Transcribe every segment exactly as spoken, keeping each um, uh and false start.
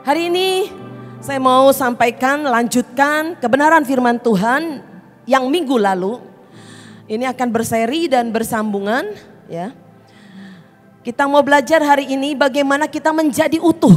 Hari ini saya mau sampaikan, lanjutkan kebenaran firman Tuhan yang minggu lalu. Ini akan berseri dan bersambungan ya. Kita mau belajar hari ini bagaimana kita menjadi utuh.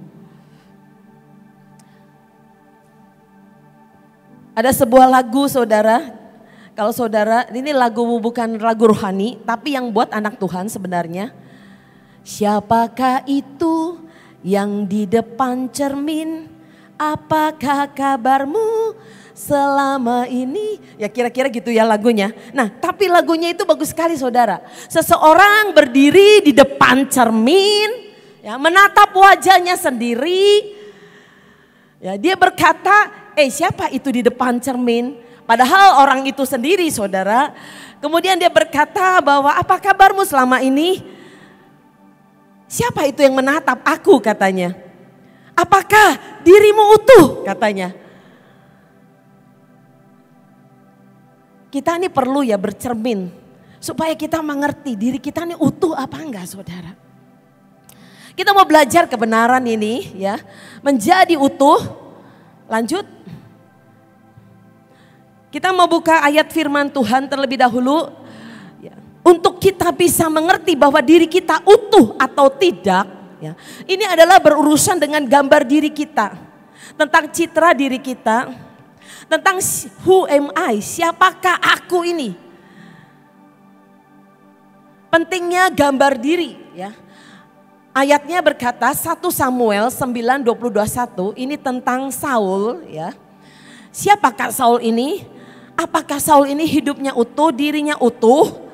Ada sebuah lagu saudara, kalau saudara, ini lagu bukan lagu rohani, tapi yang buat anak Tuhan sebenarnya. Siapakah itu yang di depan cermin? Apakah kabarmu selama ini? Ya kira-kira gitu ya lagunya. Nah tapi lagunya itu bagus sekali saudara. Seseorang berdiri di depan cermin, ya, menatap wajahnya sendiri. Ya, dia berkata, eh siapa itu di depan cermin? Padahal orang itu sendiri saudara. Kemudian dia berkata bahwa apa kabarmu selama ini? Siapa itu yang menatap aku katanya? Apakah dirimu utuh katanya? Kita ini perlu ya bercermin. Supaya kita mengerti diri kita ini utuh apa enggak saudara. Kita mau belajar kebenaran ini ya. Menjadi utuh. Lanjut. Kita mau buka ayat firman Tuhan terlebih dahulu. Untuk kita bisa mengerti bahwa diri kita utuh atau tidak. Ya, ini adalah berurusan dengan gambar diri kita. Tentang citra diri kita. Tentang who am I, siapakah aku ini. Pentingnya gambar diri. Ya. Ayatnya berkata satu Samuel sembilan dua puluh dua satu. Ini tentang Saul. Ya. Siapakah Saul ini? Apakah Saul ini hidupnya utuh, dirinya utuh?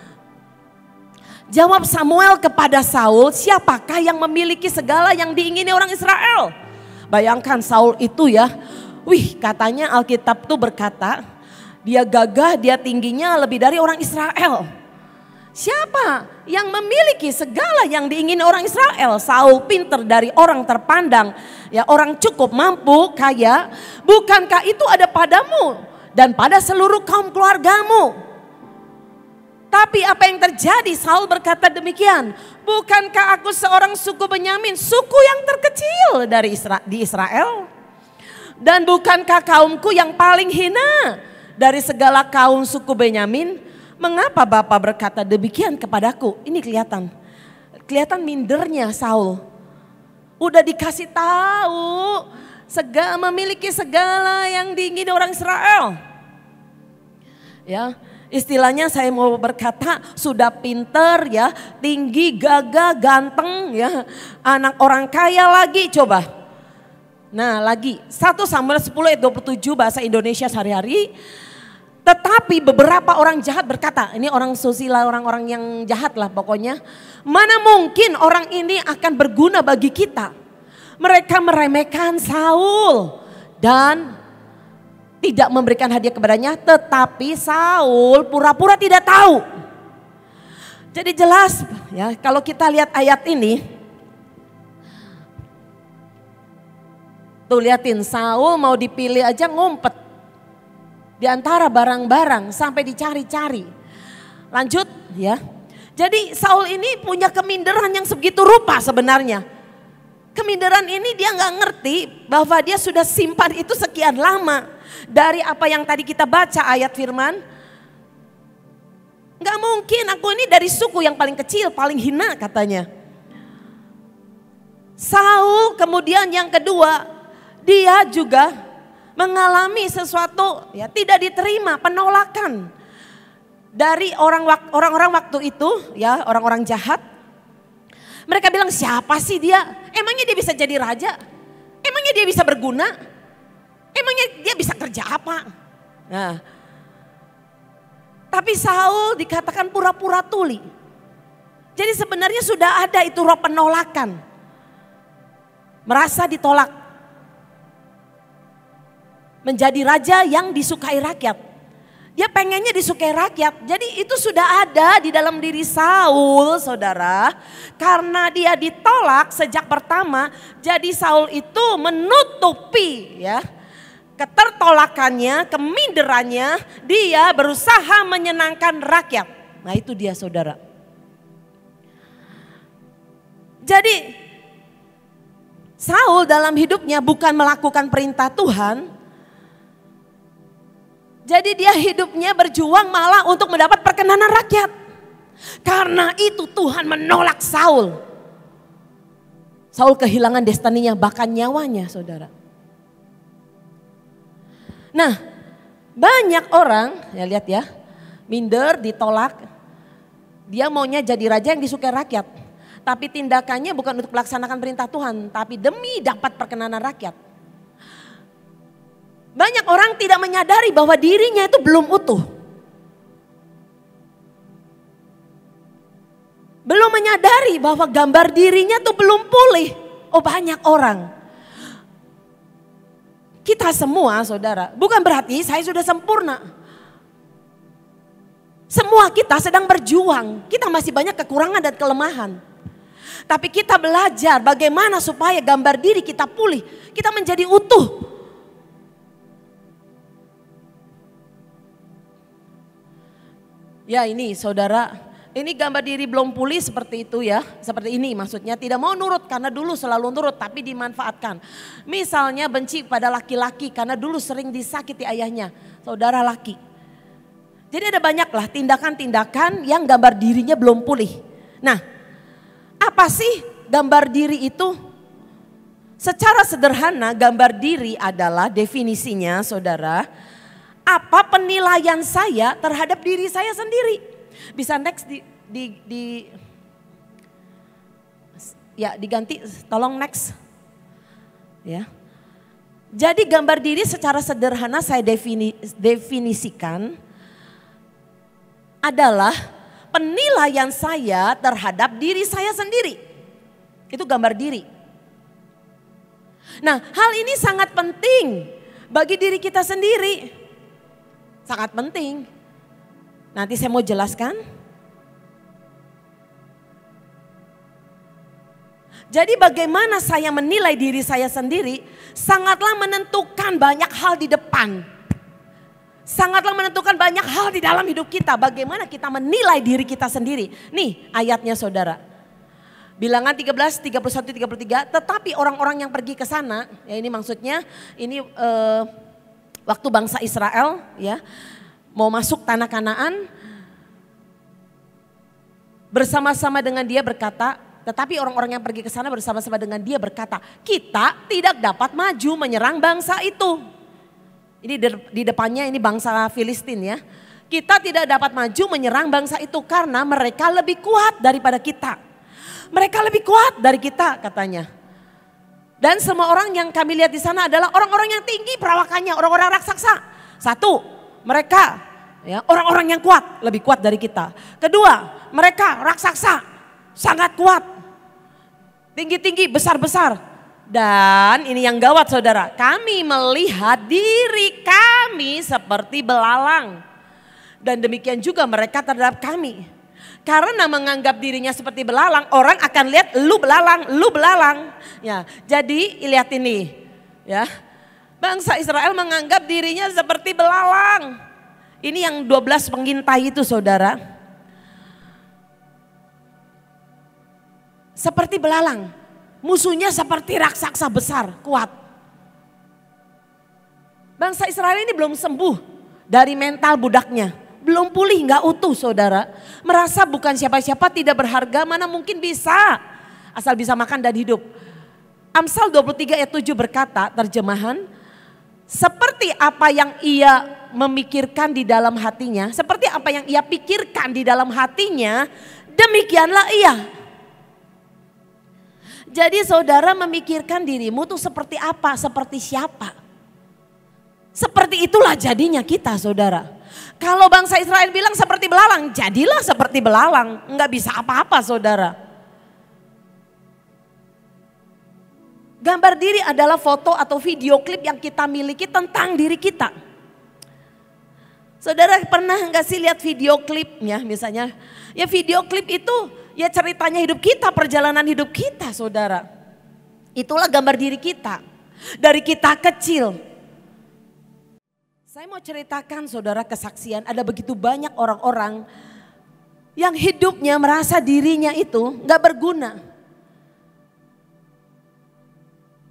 Jawab Samuel kepada Saul, siapakah yang memiliki segala yang diingini orang Israel? Bayangkan Saul itu ya, wih katanya Alkitab tuh berkata, dia gagah, dia tingginya lebih dari orang Israel. Siapa yang memiliki segala yang diingini orang Israel? Saul pinter dari orang terpandang, ya orang cukup mampu, kaya. Bukankah itu ada padamu dan pada seluruh kaum keluargamu? Tapi apa yang terjadi? Saul berkata demikian. Bukankah aku seorang suku Benyamin, suku yang terkecil dari Isra, di Israel? Dan bukankah kaumku yang paling hina dari segala kaum suku Benyamin? Mengapa Bapak berkata demikian kepadaku? Ini kelihatan. Kelihatan mindernya Saul. Udah dikasih tahu segala, memiliki segala yang diingini orang Israel. Ya. Istilahnya saya mau berkata sudah pinter ya, tinggi, gagah, ganteng ya, anak orang kaya lagi coba. Nah lagi satu Samuel sepuluh ayat dua puluh tujuh bahasa Indonesia sehari-hari. Tetapi beberapa orang jahat berkata, ini orang susila, orang-orang yang jahat lah pokoknya. Mana mungkin orang ini akan berguna bagi kita. Mereka meremehkan Saul dan tidak memberikan hadiah kepadanya, tetapi Saul pura-pura tidak tahu. Jadi jelas ya kalau kita lihat ayat ini. Tuh liatin Saul mau dipilih aja ngumpet. Di antara barang-barang sampai dicari-cari. Lanjut ya. Jadi Saul ini punya keminderan yang sebegitu rupa sebenarnya. Keminderan ini dia nggak ngerti bahwa dia sudah simpan itu sekian lama. Dari apa yang tadi kita baca ayat firman. Gak mungkin aku ini dari suku yang paling kecil, paling hina katanya. Saul kemudian yang kedua, dia juga mengalami sesuatu ya tidak diterima, penolakan. Dari orang orang-orang waktu itu ya, orang-orang jahat. Mereka bilang siapa sih dia? Emangnya dia bisa jadi raja? Emangnya dia bisa berguna? Emangnya dia bisa kerja apa? Nah, tapi Saul dikatakan pura-pura tuli. Jadi sebenarnya sudah ada itu roh penolakan. Merasa ditolak. Menjadi raja yang disukai rakyat. Dia pengennya disukai rakyat. Jadi itu sudah ada di dalam diri Saul saudara. Karena dia ditolak sejak pertama. Jadi Saul itu menutupi ya. Ketertolakannya, keminderannya, dia berusaha menyenangkan rakyat. Nah itu dia saudara. Jadi Saul dalam hidupnya bukan melakukan perintah Tuhan. Jadi dia hidupnya berjuang malah untuk mendapat perkenanan rakyat. Karena itu Tuhan menolak Saul. Saul kehilangan destininya, bahkan nyawanya, saudara. Nah, banyak orang, ya lihat ya, minder, ditolak. Dia maunya jadi raja yang disukai rakyat. Tapi tindakannya bukan untuk melaksanakan perintah Tuhan, tapi demi dapat perkenanan rakyat. Banyak orang tidak menyadari bahwa dirinya itu belum utuh. Belum menyadari bahwa gambar dirinya itu belum pulih. Oh, banyak orang. Kita semua, saudara, bukan berarti saya sudah sempurna. Semua kita sedang berjuang. Kita masih banyak kekurangan dan kelemahan. Tapi kita belajar bagaimana supaya gambar diri kita pulih. Kita menjadi utuh. Ya ini saudara, ini gambar diri belum pulih seperti itu ya. Seperti ini maksudnya, tidak mau nurut karena dulu selalu nurut tapi dimanfaatkan. Misalnya benci pada laki-laki karena dulu sering disakiti ayahnya. Saudara laki. Jadi ada banyaklah tindakan-tindakan yang gambar dirinya belum pulih. Nah, apa sih gambar diri itu? Secara sederhana gambar diri adalah definisinya saudara. Apa penilaian saya terhadap diri saya sendiri. Bisa next di, di, di ya diganti, tolong next. Ya. Jadi gambar diri secara sederhana saya defini, definisikan adalah penilaian saya terhadap diri saya sendiri. Itu gambar diri. Nah, hal ini sangat penting bagi diri kita sendiri. Sangat penting. Nanti saya mau jelaskan. Jadi bagaimana saya menilai diri saya sendiri sangatlah menentukan banyak hal di depan. Sangatlah menentukan banyak hal di dalam hidup kita. Bagaimana kita menilai diri kita sendiri. Nih ayatnya saudara. Bilangan tiga belas, tiga puluh satu, tiga puluh tiga. Tetapi orang-orang yang pergi ke sana. Ya ini maksudnya ini eh, waktu bangsa Israel ya. Mau masuk tanah Kanaan. Bersama-sama dengan dia berkata. Tetapi orang-orang yang pergi ke sana bersama-sama dengan dia berkata. Kita tidak dapat maju menyerang bangsa itu. Ini di depannya ini bangsa Filistin ya. Kita tidak dapat maju menyerang bangsa itu karena mereka lebih kuat daripada kita. Mereka lebih kuat dari kita katanya. Dan semua orang yang kami lihat di sana adalah orang-orang yang tinggi perawakannya, orang-orang raksasa. Satu, mereka ya orang-orang yang kuat, lebih kuat dari kita. Kedua, mereka raksasa, sangat kuat. Tinggi-tinggi, besar-besar. Dan ini yang gawat saudara, kami melihat diri kami seperti belalang. Dan demikian juga mereka terhadap kami. Karena menganggap dirinya seperti belalang, orang akan lihat lu belalang, lu belalang. Ya, jadi lihat ini ya. Bangsa Israel menganggap dirinya seperti belalang. Ini yang dua belas pengintai itu saudara. Seperti belalang. Musuhnya seperti raksasa besar, kuat. Bangsa Israel ini belum sembuh dari mental budaknya. Belum pulih, gak utuh saudara. Merasa bukan siapa-siapa, tidak berharga, mana mungkin bisa. Asal bisa makan dan hidup. Amsal dua puluh tiga ayat tujuh berkata, terjemahan. Seperti apa yang ia memikirkan di dalam hatinya. Seperti apa yang ia pikirkan di dalam hatinya. Demikianlah ia. Jadi saudara memikirkan dirimu tuh seperti apa, seperti siapa. Seperti itulah jadinya kita saudara. Kalau bangsa Israel bilang seperti belalang, jadilah seperti belalang. Enggak bisa apa-apa saudara. Gambar diri adalah foto atau video klip yang kita miliki tentang diri kita. Saudara pernah enggak sih lihat video klipnya misalnya? Ya video klip itu ya ceritanya hidup kita, perjalanan hidup kita saudara. Itulah gambar diri kita. Dari kita kecil. Saya mau ceritakan saudara kesaksian, ada begitu banyak orang-orang yang hidupnya merasa dirinya itu gak berguna.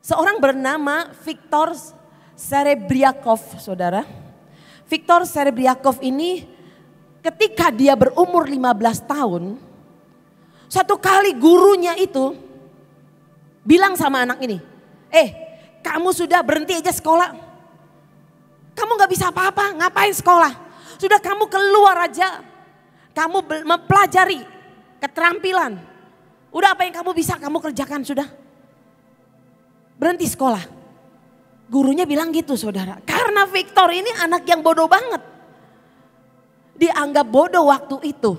Seorang bernama Viktor Serebriakov, saudara. Viktor Serebriakov ini ketika dia berumur lima belas tahun, satu kali gurunya itu bilang sama anak ini, eh kamu sudah berhenti aja sekolah. Kamu gak bisa apa-apa, ngapain sekolah? Sudah kamu keluar aja, kamu mempelajari keterampilan. Udah apa yang kamu bisa kamu kerjakan sudah. Berhenti sekolah. Gurunya bilang gitu saudara. Karena Viktor ini anak yang bodoh banget. Dianggap bodoh waktu itu.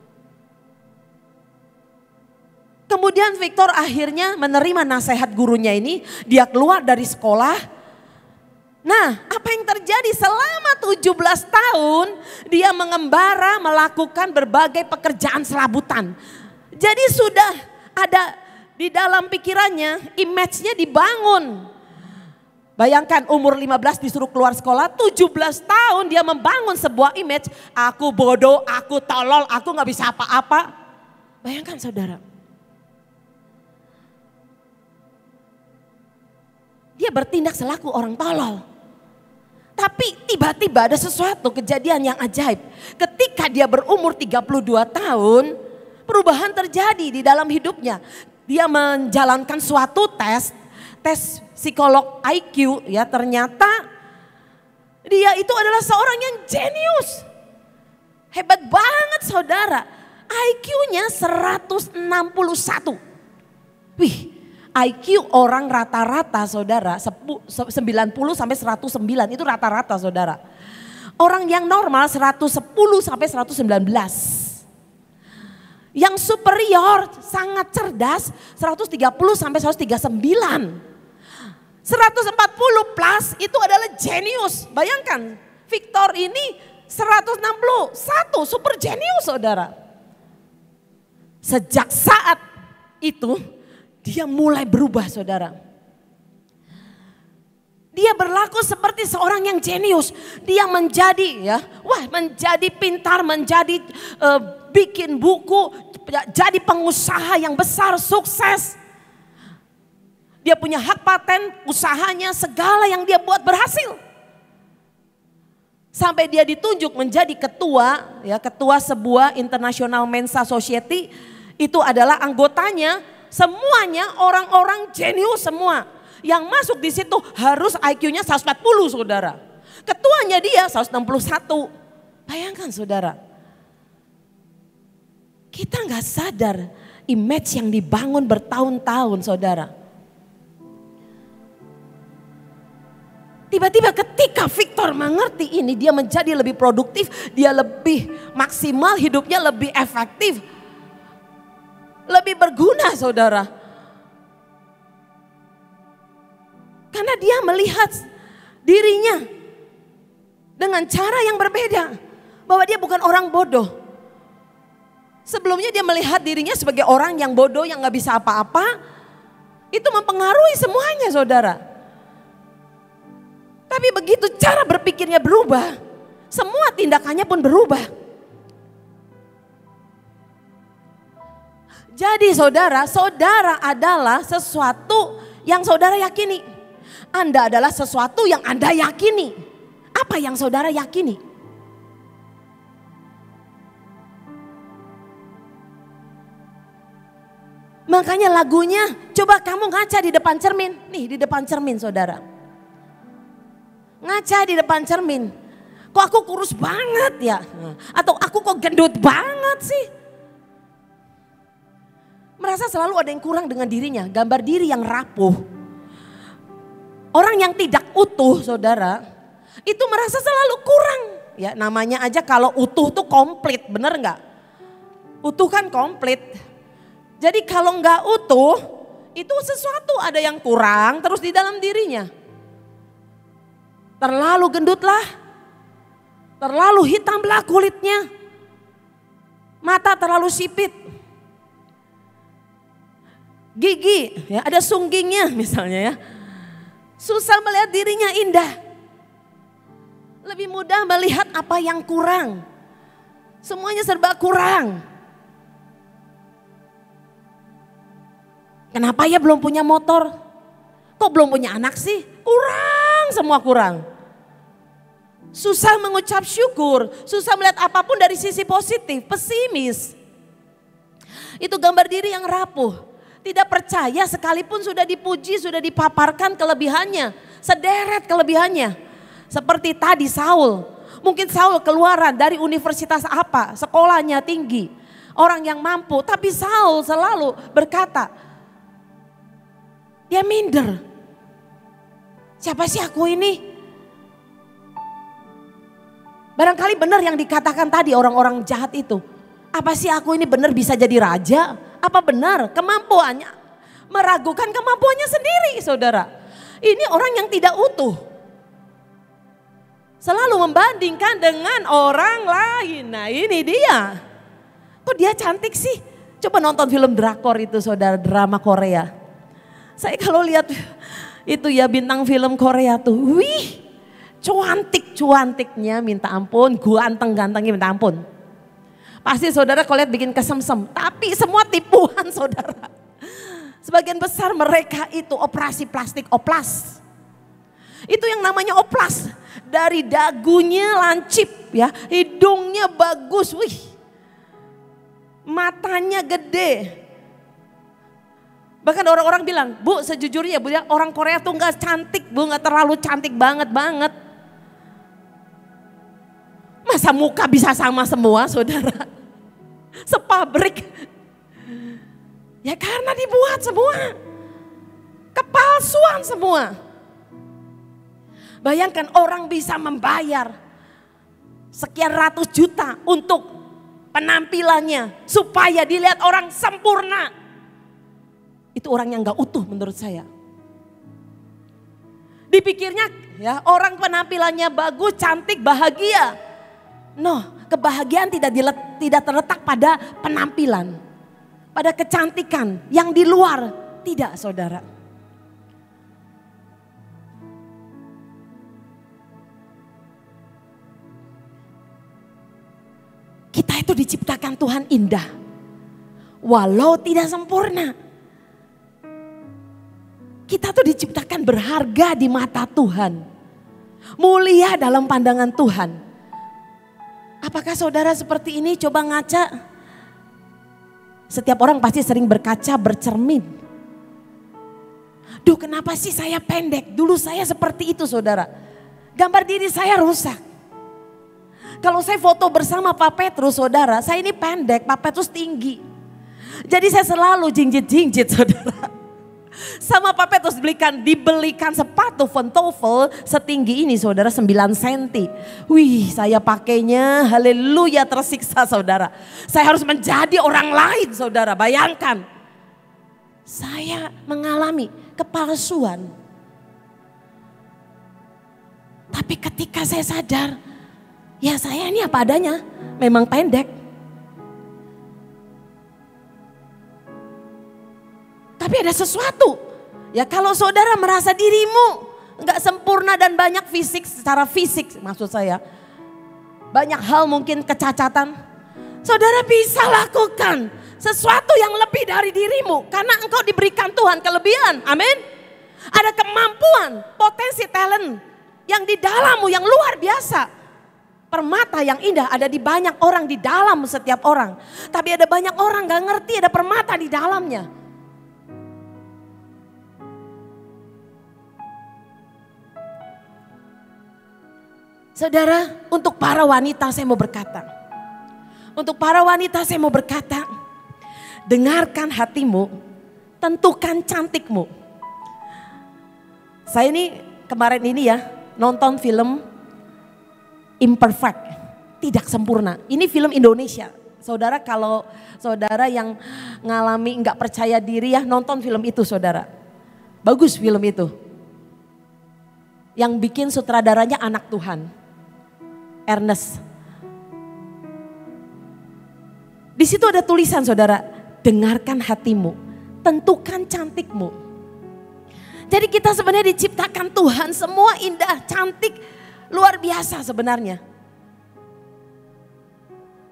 Kemudian Viktor akhirnya menerima nasihat gurunya ini. Dia keluar dari sekolah. Nah, apa yang terjadi selama tujuh belas tahun dia mengembara melakukan berbagai pekerjaan serabutan. Jadi sudah ada di dalam pikirannya, image-nya dibangun. Bayangkan umur lima belas disuruh keluar sekolah, tujuh belas tahun dia membangun sebuah image. Aku bodoh, aku tolol, aku gak bisa apa-apa. Bayangkan saudara. Dia bertindak selaku orang tolol. Tapi tiba-tiba ada sesuatu kejadian yang ajaib. Ketika dia berumur tiga puluh dua tahun, perubahan terjadi di dalam hidupnya. Dia menjalankan suatu tes, tes psikolog I Q, ya ternyata dia itu adalah seorang yang jenius. Hebat banget saudara, I Q-nya seratus enam puluh satu. Wih, I Q orang rata-rata saudara, sembilan puluh sampai seratus sembilan itu rata-rata saudara. Orang yang normal seratus sepuluh sampai seratus sembilan belas. Yang superior sangat cerdas seratus tiga puluh sampai seratus tiga puluh sembilan. seratus empat puluh plus itu adalah jenius. Bayangkan Viktor ini seratus enam puluh satu super jenius saudara. Sejak saat itu dia mulai berubah saudara. Dia berlaku seperti seorang yang jenius. Dia menjadi ya, wah menjadi pintar, menjadi uh, bikin buku, jadi pengusaha yang besar, sukses. Dia punya hak paten, usahanya, segala yang dia buat berhasil. Sampai dia ditunjuk menjadi ketua, ya ketua sebuah International Mensa Society. Itu adalah anggotanya, semuanya orang-orang jenius semua. Yang masuk di situ harus I Q-nya seratus empat puluh saudara. Ketuanya dia seratus enam puluh satu. Bayangkan saudara. Kita nggak sadar image yang dibangun bertahun-tahun saudara. Tiba-tiba ketika Viktor mengerti ini, dia menjadi lebih produktif, dia lebih maksimal, hidupnya lebih efektif. Lebih berguna saudara. Karena dia melihat dirinya dengan cara yang berbeda. Bahwa dia bukan orang bodoh. Sebelumnya dia melihat dirinya sebagai orang yang bodoh, yang gak bisa apa-apa. Itu mempengaruhi semuanya saudara. Tapi begitu cara berpikirnya berubah, semua tindakannya pun berubah. Jadi saudara, saudara adalah sesuatu yang saudara yakini. Anda adalah sesuatu yang Anda yakini. Apa yang saudara yakini? Makanya lagunya, coba kamu ngaca di depan cermin. Nih di depan cermin saudara. Ngaca di depan cermin. Kok aku kurus banget ya? Atau aku kok gendut banget sih? Merasa selalu ada yang kurang dengan dirinya. Gambar diri yang rapuh. Orang yang tidak utuh saudara. Itu merasa selalu kurang. Ya namanya aja kalau utuh tuh komplit. Bener gak? Utuh kan komplit. Jadi kalau gak utuh. Itu sesuatu ada yang kurang terus di dalam dirinya. Terlalu gendutlah, terlalu hitamlah kulitnya, mata terlalu sipit, gigi ya ada sunggingnya misalnya ya, susah melihat dirinya indah, lebih mudah melihat apa yang kurang, semuanya serba kurang. Kenapa ya belum punya motor? Kok belum punya anak sih? Kurang, semua kurang. Susah mengucap syukur, susah melihat apapun dari sisi positif, pesimis. Itu gambar diri yang rapuh. Tidak percaya sekalipun sudah dipuji, sudah dipaparkan kelebihannya. Sederet kelebihannya. Seperti tadi Saul. Mungkin Saul keluaran dari universitas apa, sekolahnya tinggi. Orang yang mampu, tapi Saul selalu berkata, dia minder. Siapa sih aku ini? Barangkali benar yang dikatakan tadi orang-orang jahat itu. Apa sih aku ini benar bisa jadi raja? Apa benar kemampuannya? Meragukan kemampuannya sendiri, saudara. Ini orang yang tidak utuh. Selalu membandingkan dengan orang lain. Nah ini dia. Kok dia cantik sih? Coba nonton film drakor itu saudara, drama Korea. Saya kalau lihat itu ya bintang film Korea tuh, wih cuantik-cuantiknya minta ampun, ganteng-gantengnya minta ampun. Pasti saudara kalau lihat bikin kesemsem, tapi semua tipuan saudara. Sebagian besar mereka itu operasi plastik oplas. Itu yang namanya oplas. Dari dagunya lancip ya, hidungnya bagus, wih. Matanya gede. Bahkan orang-orang bilang, Bu sejujurnya Bu ya, orang Korea tuh gak cantik Bu, gak terlalu cantik banget-banget. Masa muka bisa sama semua saudara? Sepabrik. Ya karena dibuat semua. Kepalsuan semua. Bayangkan orang bisa membayar sekian ratus juta untuk penampilannya. Supaya dilihat orang sempurna. Itu orang yang gak utuh menurut saya. Dipikirnya ya orang penampilannya bagus, cantik, bahagia. No, kebahagiaan tidak dilet, tidak terletak pada penampilan. Pada kecantikan yang di luar. Tidak saudara. Kita itu diciptakan Tuhan indah. Walau tidak sempurna. Kita tuh diciptakan berharga di mata Tuhan. Mulia dalam pandangan Tuhan. Apakah saudara seperti ini? Coba ngaca. Setiap orang pasti sering berkaca, bercermin. Duh kenapa sih saya pendek? Dulu saya seperti itu saudara. Gambar diri saya rusak. Kalau saya foto bersama Pak Petrus saudara, saya ini pendek, Pak Petrus tinggi. Jadi saya selalu jinjit-jinjit saudara. Sama Pak Petrus dibelikan, dibelikan sepatu pantofel setinggi ini saudara sembilan sentimeter. Wih saya pakainya haleluya tersiksa saudara. Saya harus menjadi orang lain saudara, bayangkan. Saya mengalami kepalsuan. Tapi ketika saya sadar, ya saya ini apa adanya, memang pendek. Tapi ada sesuatu, ya kalau saudara merasa dirimu nggak sempurna dan banyak fisik, secara fisik maksud saya. Banyak hal mungkin kecacatan, saudara bisa lakukan sesuatu yang lebih dari dirimu. Karena engkau diberikan Tuhan kelebihan, amin. Ada kemampuan, potensi talent yang di dalammu yang luar biasa. Permata yang indah ada di banyak orang, di dalam setiap orang. Tapi ada banyak orang gak ngerti ada permata di dalamnya. Saudara, untuk para wanita saya mau berkata. Untuk para wanita saya mau berkata. Dengarkan hatimu, tentukan cantikmu. Saya ini kemarin ini ya nonton film Imperfect, tidak sempurna. Ini film Indonesia. Saudara kalau saudara yang ngalami nggak percaya diri ya nonton film itu saudara. Bagus film itu. Yang bikin sutradaranya anak Tuhan. Ernest. Di situ ada tulisan saudara, dengarkan hatimu, tentukan cantikmu. Jadi kita sebenarnya diciptakan Tuhan, semua indah, cantik, luar biasa sebenarnya.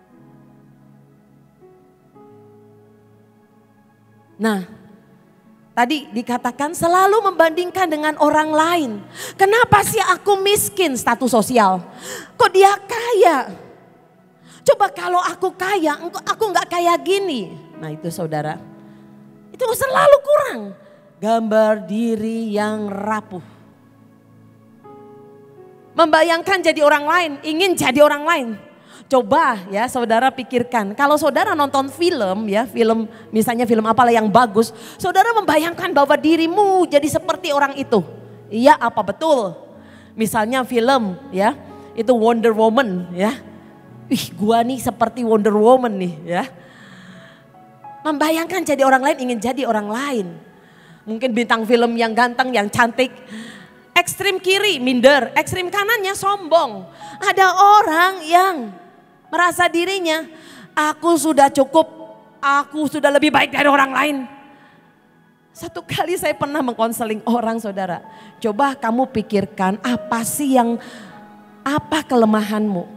Nah, Tadi dikatakan selalu membandingkan dengan orang lain. Kenapa sih aku miskin status sosial? Kok dia kaya? Coba kalau aku kaya, aku nggak kaya gini. Nah itu saudara, itu selalu kurang. Gambar diri yang rapuh. Membayangkan jadi orang lain, ingin jadi orang lain. Coba ya saudara pikirkan, kalau saudara nonton film ya, film misalnya film apalah yang bagus, saudara membayangkan bahwa dirimu jadi seperti orang itu. Iya apa betul? Misalnya film ya, itu Wonder Woman ya. Ih gua nih seperti Wonder Woman nih ya. Membayangkan jadi orang lain, ingin jadi orang lain. Mungkin bintang film yang ganteng, yang cantik. Ekstrim kiri minder, ekstrim kanannya sombong. Ada orang yang merasa dirinya, aku sudah cukup, aku sudah lebih baik dari orang lain. Satu kali saya pernah mengkonseling orang saudara. Coba kamu pikirkan apa sih yang, apa kelemahanmu?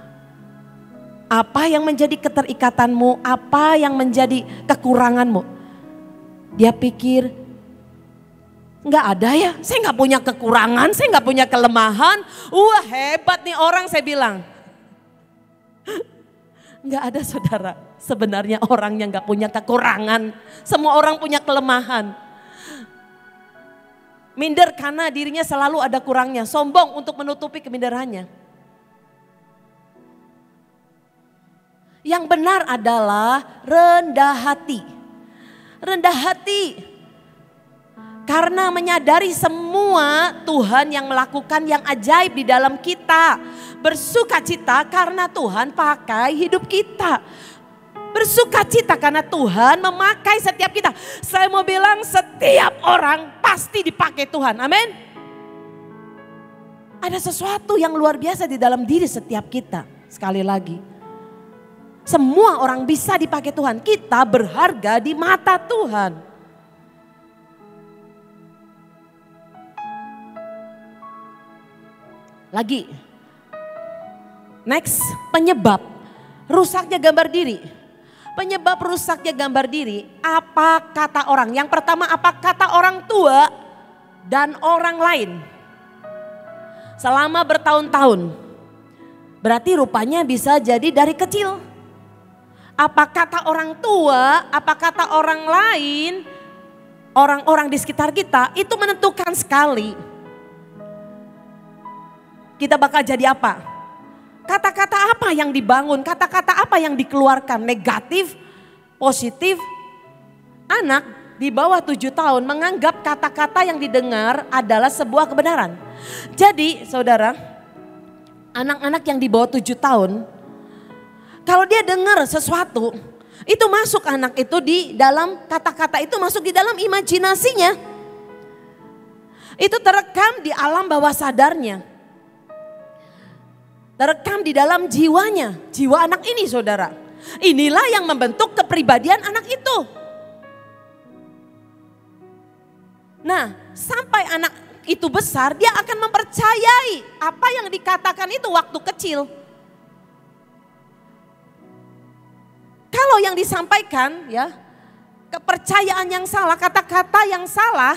Apa yang menjadi keterikatanmu, apa yang menjadi kekuranganmu? Dia pikir, nggak ada ya, saya nggak punya kekurangan, saya nggak punya kelemahan. Wah hebat nih orang, saya bilang. Nggak ada saudara, sebenarnya orang yang nggak punya kekurangan. Semua orang punya kelemahan. Minder karena dirinya selalu ada kurangnya, sombong untuk menutupi keminderannya. Yang benar adalah rendah hati. Rendah hati. Karena menyadari semua Tuhan yang melakukan yang ajaib di dalam kita. Bersukacita karena Tuhan pakai hidup kita. Bersukacita karena Tuhan memakai setiap kita. Saya mau bilang setiap orang pasti dipakai Tuhan. Amin. Ada sesuatu yang luar biasa di dalam diri setiap kita. Sekali lagi. Semua orang bisa dipakai Tuhan. Kita berharga di mata Tuhan. Lagi. Next, penyebab rusaknya gambar diri. Penyebab rusaknya gambar diri, apa kata orang? Yang pertama, apa kata orang tua dan orang lain. Selama bertahun-tahun. Berarti rupanya bisa jadi dari kecil. Apa kata orang tua, apa kata orang lain, orang-orang di sekitar kita itu menentukan sekali. Kita bakal jadi apa? Kata-kata apa yang dibangun, kata-kata apa yang dikeluarkan, negatif, positif. Anak di bawah tujuh tahun menganggap kata-kata yang didengar adalah sebuah kebenaran. Jadi saudara, anak-anak yang di bawah tujuh tahun, kalau dia dengar sesuatu, itu masuk anak itu di dalam kata-kata itu masuk di dalam imajinasinya. Itu terekam di alam bawah sadarnya. Terekam di dalam jiwanya, jiwa anak ini saudara. Inilah yang membentuk kepribadian anak itu. Nah, sampai anak itu besar, dia akan mempercayai apa yang dikatakan itu waktu kecil. Kalau yang disampaikan ya, kepercayaan yang salah, kata-kata yang salah,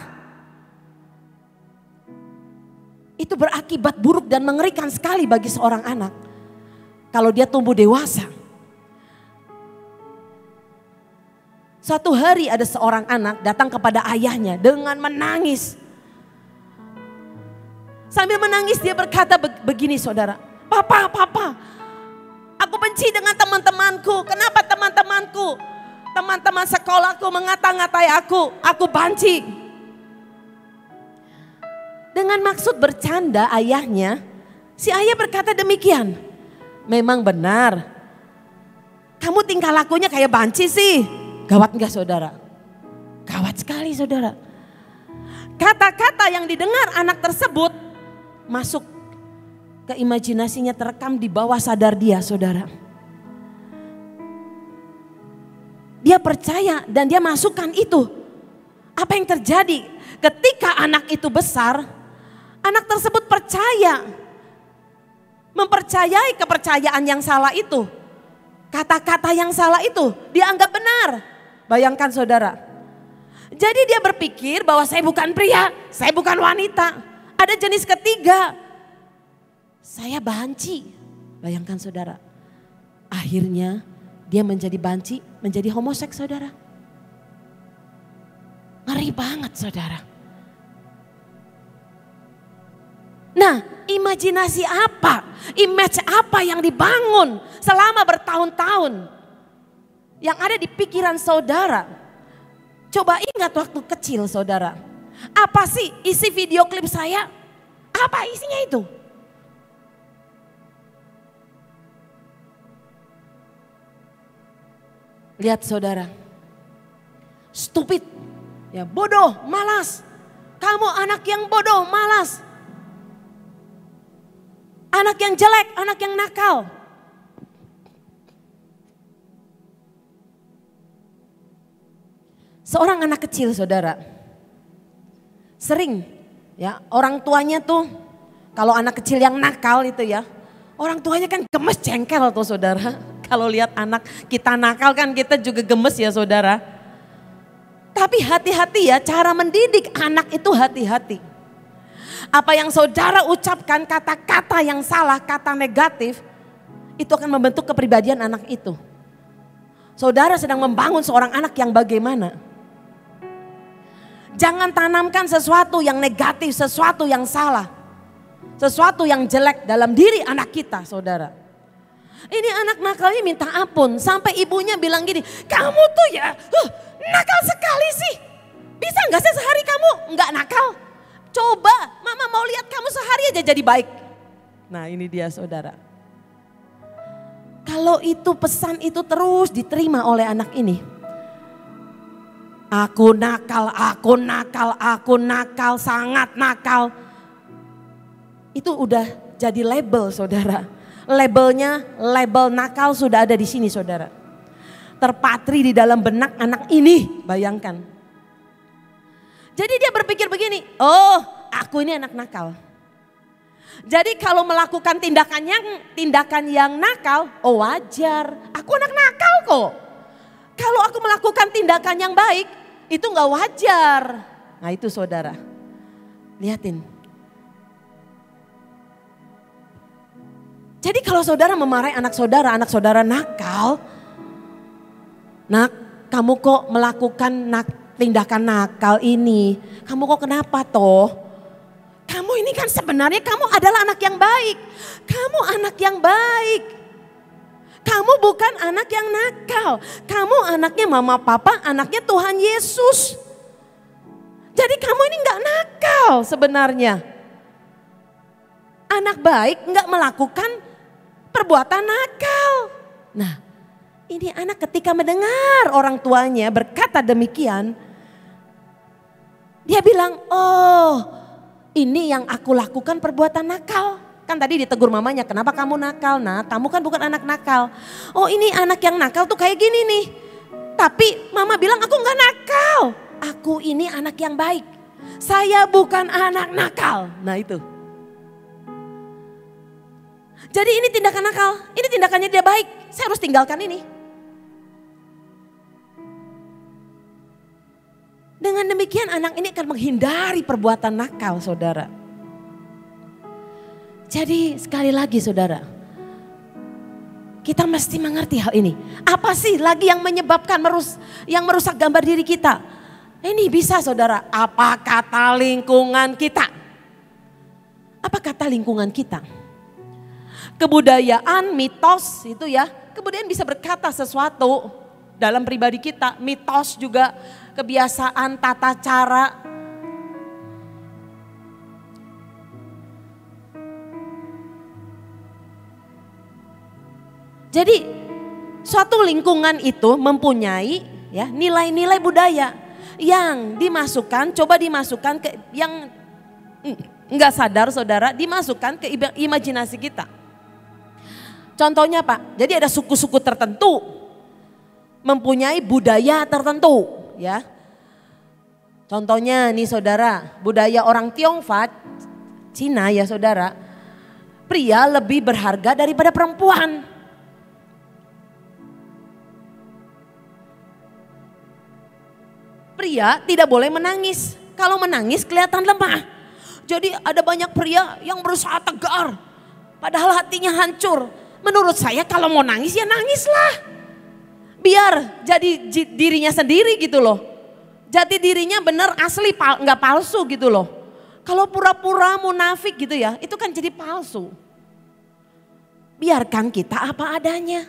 itu berakibat buruk dan mengerikan sekali bagi seorang anak. Kalau dia tumbuh dewasa. Suatu hari ada seorang anak datang kepada ayahnya dengan menangis. Sambil menangis dia berkata begini saudara. Papa, papa, aku benci dengan teman-temanku. Kenapa teman-temanku? Teman-teman sekolahku mengata-ngatai aku. Aku banci. Dengan maksud bercanda ayahnya, si ayah berkata demikian. Memang benar. Kamu tingkah lakunya kayak banci sih. Gawat enggak saudara? Gawat sekali saudara. Kata-kata yang didengar anak tersebut masuk ke imajinasinya, terekam di bawah sadar dia saudara. Dia percaya dan dia masukkan itu. Apa yang terjadi ketika anak itu besar, anak tersebut percaya. Mempercayai kepercayaan yang salah itu. Kata-kata yang salah itu dianggap benar. Bayangkan saudara. Jadi dia berpikir bahwa saya bukan pria, saya bukan wanita. Ada jenis ketiga. Saya banci. Bayangkan saudara. Akhirnya dia menjadi banci, menjadi homoseks saudara. Ngeri banget saudara. Nah, imajinasi apa? Image apa yang dibangun selama bertahun-tahun? Yang ada di pikiran saudara. Coba ingat waktu kecil saudara. Apa sih isi video klip saya? Apa isinya itu? Lihat saudara. Stupid. Ya, bodoh, malas. Kamu anak yang bodoh, malas. Anak yang jelek, anak yang nakal. Seorang anak kecil saudara, sering ya orang tuanya tuh, kalau anak kecil yang nakal itu ya, orang tuanya kan gemes jengkel tuh saudara. Kalau lihat anak kita nakal kan kita juga gemes ya saudara. Tapi hati-hati ya, cara mendidik anak itu hati-hati. Apa yang saudara ucapkan, kata-kata yang salah, kata negatif, itu akan membentuk kepribadian anak itu. Saudara sedang membangun seorang anak yang bagaimana? Jangan tanamkan sesuatu yang negatif, sesuatu yang salah. Sesuatu yang jelek dalam diri anak kita saudara. Ini anak nakalnya minta ampun. Sampai ibunya bilang gini, kamu tuh ya uh, nakal sekali sih. Bisa gak sih sehari kamu gak nakal? Coba mama mau lihat kamu sehari aja jadi baik. Nah ini dia saudara. Kalau itu pesan itu terus diterima oleh anak ini. Aku nakal, aku nakal, aku nakal, sangat nakal. Itu udah jadi label saudara. Labelnya, label nakal sudah ada di sini saudara. Terpatri di dalam benak anak ini, bayangkan. Jadi dia berpikir begini, oh aku ini anak nakal. Jadi kalau melakukan tindakan yang, tindakan yang nakal, oh wajar. Aku anak nakal kok. Kalau aku melakukan tindakan yang baik, itu gak wajar. Nah itu saudara, lihatin. Jadi kalau saudara memarahi anak saudara, anak saudara nakal. Nak, kamu kok melakukan nak, tindakan nakal ini. Kamu kok kenapa toh? Kamu ini kan sebenarnya kamu adalah anak yang baik. Kamu anak yang baik. Kamu bukan anak yang nakal. Kamu anaknya mama papa, anaknya Tuhan Yesus. Jadi kamu ini gak nakal sebenarnya. Anak baik gak melakukan perbuatan nakal. Nah ini anak ketika mendengar orang tuanya berkata demikian. Dia bilang, oh ini yang aku lakukan perbuatan nakal. Kan tadi ditegur mamanya, kenapa kamu nakal? Nah kamu kan bukan anak nakal. Oh ini anak yang nakal tuh kayak gini nih. Tapi mama bilang aku gak nakal. Aku ini anak yang baik. Saya bukan anak nakal. Nah itu. Jadi ini tindakan nakal, ini tindakannya dia baik. Saya harus tinggalkan ini. Dengan demikian anak ini akan menghindari perbuatan nakal saudara. Jadi sekali lagi saudara, kita mesti mengerti hal ini. Apa sih lagi yang menyebabkan merus, yang merusak gambar diri kita? Ini bisa saudara, apa kata lingkungan kita? Apa kata lingkungan kita? Kebudayaan, mitos itu ya, kemudian bisa berkata sesuatu dalam pribadi kita. Mitos juga kebiasaan, tata cara. Jadi suatu lingkungan itu mempunyai ya nilai-nilai budaya yang dimasukkan, coba dimasukkan ke yang enggak sadar saudara, dimasukkan ke imajinasi kita. Contohnya Pak, jadi ada suku-suku tertentu mempunyai budaya tertentu ya. Contohnya nih saudara, budaya orang Tionghoa, Cina ya saudara, pria lebih berharga daripada perempuan. pria tidak boleh menangis. Kalau menangis kelihatan lemah. Jadi ada banyak pria yang berusaha tegar. Padahal hatinya hancur. Menurut saya kalau mau nangis ya nangislah. Biar jadi dirinya sendiri gitu loh. Jati dirinya benar asli pal, nggak palsu gitu loh. Kalau pura-pura munafik gitu ya itu kan jadi palsu. Biarkan kita apa adanya.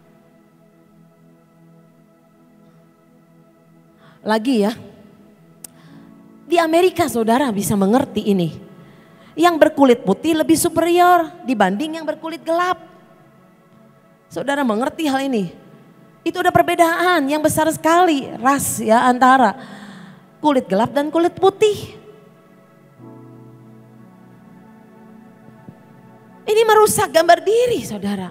Lagi ya, di Amerika saudara bisa mengerti ini. Yang berkulit putih lebih superior dibanding yang berkulit gelap. Saudara mengerti hal ini. Itu ada perbedaan yang besar sekali ras ya antara kulit gelap dan kulit putih. Ini merusak gambar diri saudara.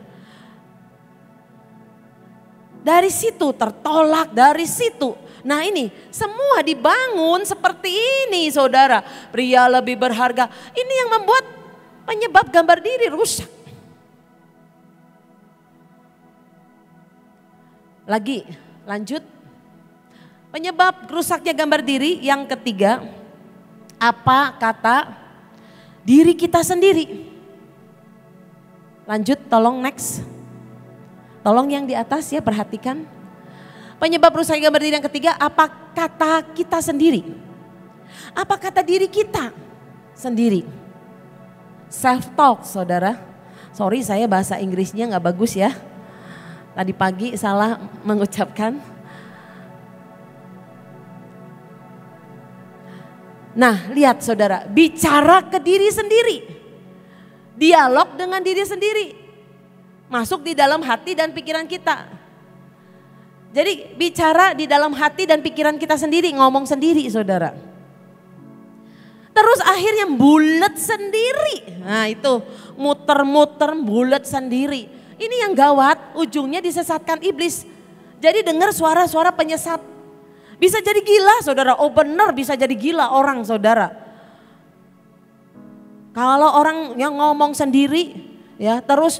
Dari situ tertolak, dari situ. Nah ini semua dibangun seperti ini saudara. Pria lebih berharga. Ini yang membuat penyebab gambar diri rusak. Lagi lanjut. Penyebab rusaknya gambar diri yang ketiga. Apa kata diri kita sendiri. Lanjut tolong next. Tolong yang di atas ya perhatikan. Penyebab rusaknya gambar diri yang ketiga, apa kata kita sendiri? Apa kata diri kita sendiri? Self talk saudara. Sorry saya bahasa Inggrisnya gak bagus ya. Tadi pagi salah mengucapkan. Nah lihat saudara, bicara ke diri sendiri. Dialog dengan diri sendiri. Masuk di dalam hati dan pikiran kita. Jadi bicara di dalam hati dan pikiran kita sendiri, ngomong sendiri saudara. Terus akhirnya bulet sendiri. Nah itu muter-muter bulet sendiri. Ini yang gawat, ujungnya disesatkan iblis. Jadi dengar suara-suara penyesat. Bisa jadi gila saudara, oh benar bisa jadi gila orang saudara. Kalau orang yang ngomong sendiri ya terus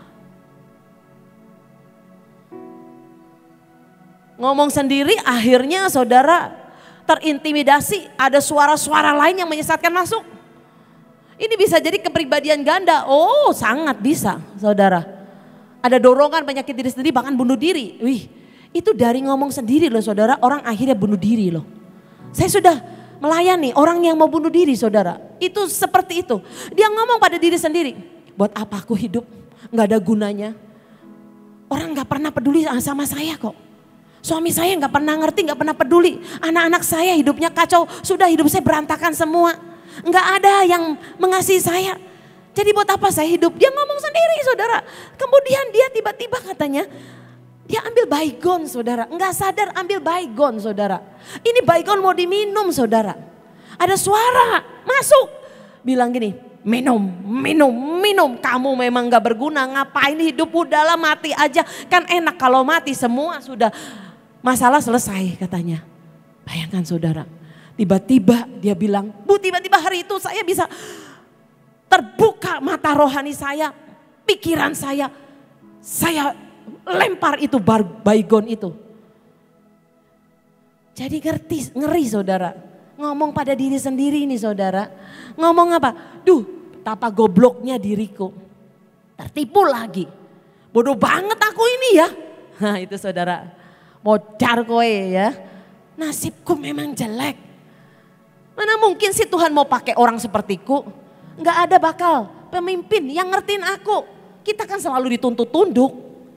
ngomong sendiri akhirnya saudara terintimidasi, ada suara-suara lain yang menyesatkan masuk. Ini bisa jadi kepribadian ganda, oh sangat bisa saudara. Ada dorongan penyakit diri sendiri bahkan bunuh diri. Wih itu dari ngomong sendiri loh saudara, orang akhirnya bunuh diri loh. Saya sudah melayani orang yang mau bunuh diri saudara. Itu seperti itu, dia ngomong pada diri sendiri. Buat apa aku hidup, gak ada gunanya. Orang gak pernah peduli sama saya kok. Suami saya nggak pernah ngerti, nggak pernah peduli. Anak-anak saya hidupnya kacau, sudah hidup saya berantakan semua. Nggak ada yang mengasihi saya. Jadi buat apa saya hidup? Dia ngomong sendiri saudara. Kemudian dia tiba-tiba katanya, dia ambil baygon saudara. Nggak sadar ambil baygon saudara. Ini baygon mau diminum saudara. Ada suara masuk. Bilang gini, minum, minum, minum. Kamu memang gak berguna, ngapain hidup, udahlah mati aja. Kan enak kalau mati semua sudah masalah selesai katanya. Bayangkan saudara, tiba-tiba dia bilang, Bu tiba-tiba hari itu saya bisa terbuka mata rohani saya, pikiran saya. Saya lempar itu baygon itu. Jadi ngerti, ngeri saudara. Ngomong pada diri sendiri nih saudara. Ngomong apa? Duh betapa gobloknya diriku. Tertipu lagi. Bodoh banget aku ini ya. Nah itu saudara. Modar kowe ya. Nasibku memang jelek. Mana mungkin sih Tuhan mau pakai orang sepertiku. Enggak ada bakal pemimpin yang ngertiin aku. Kita kan selalu dituntut tunduk.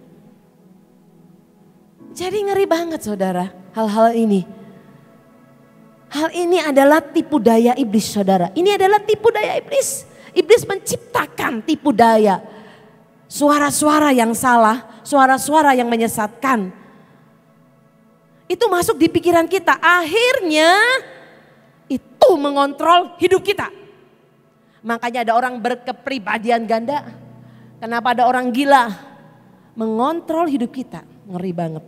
Jadi ngeri banget saudara hal-hal ini. Hal ini adalah tipu daya iblis saudara. Ini adalah tipu daya iblis. Iblis menciptakan tipu daya. Suara-suara yang salah, suara-suara yang menyesatkan. Itu masuk di pikiran kita. Akhirnya itu mengontrol hidup kita. Makanya ada orang berkepribadian ganda. Kenapa ada orang gila? Mengontrol hidup kita. Ngeri banget.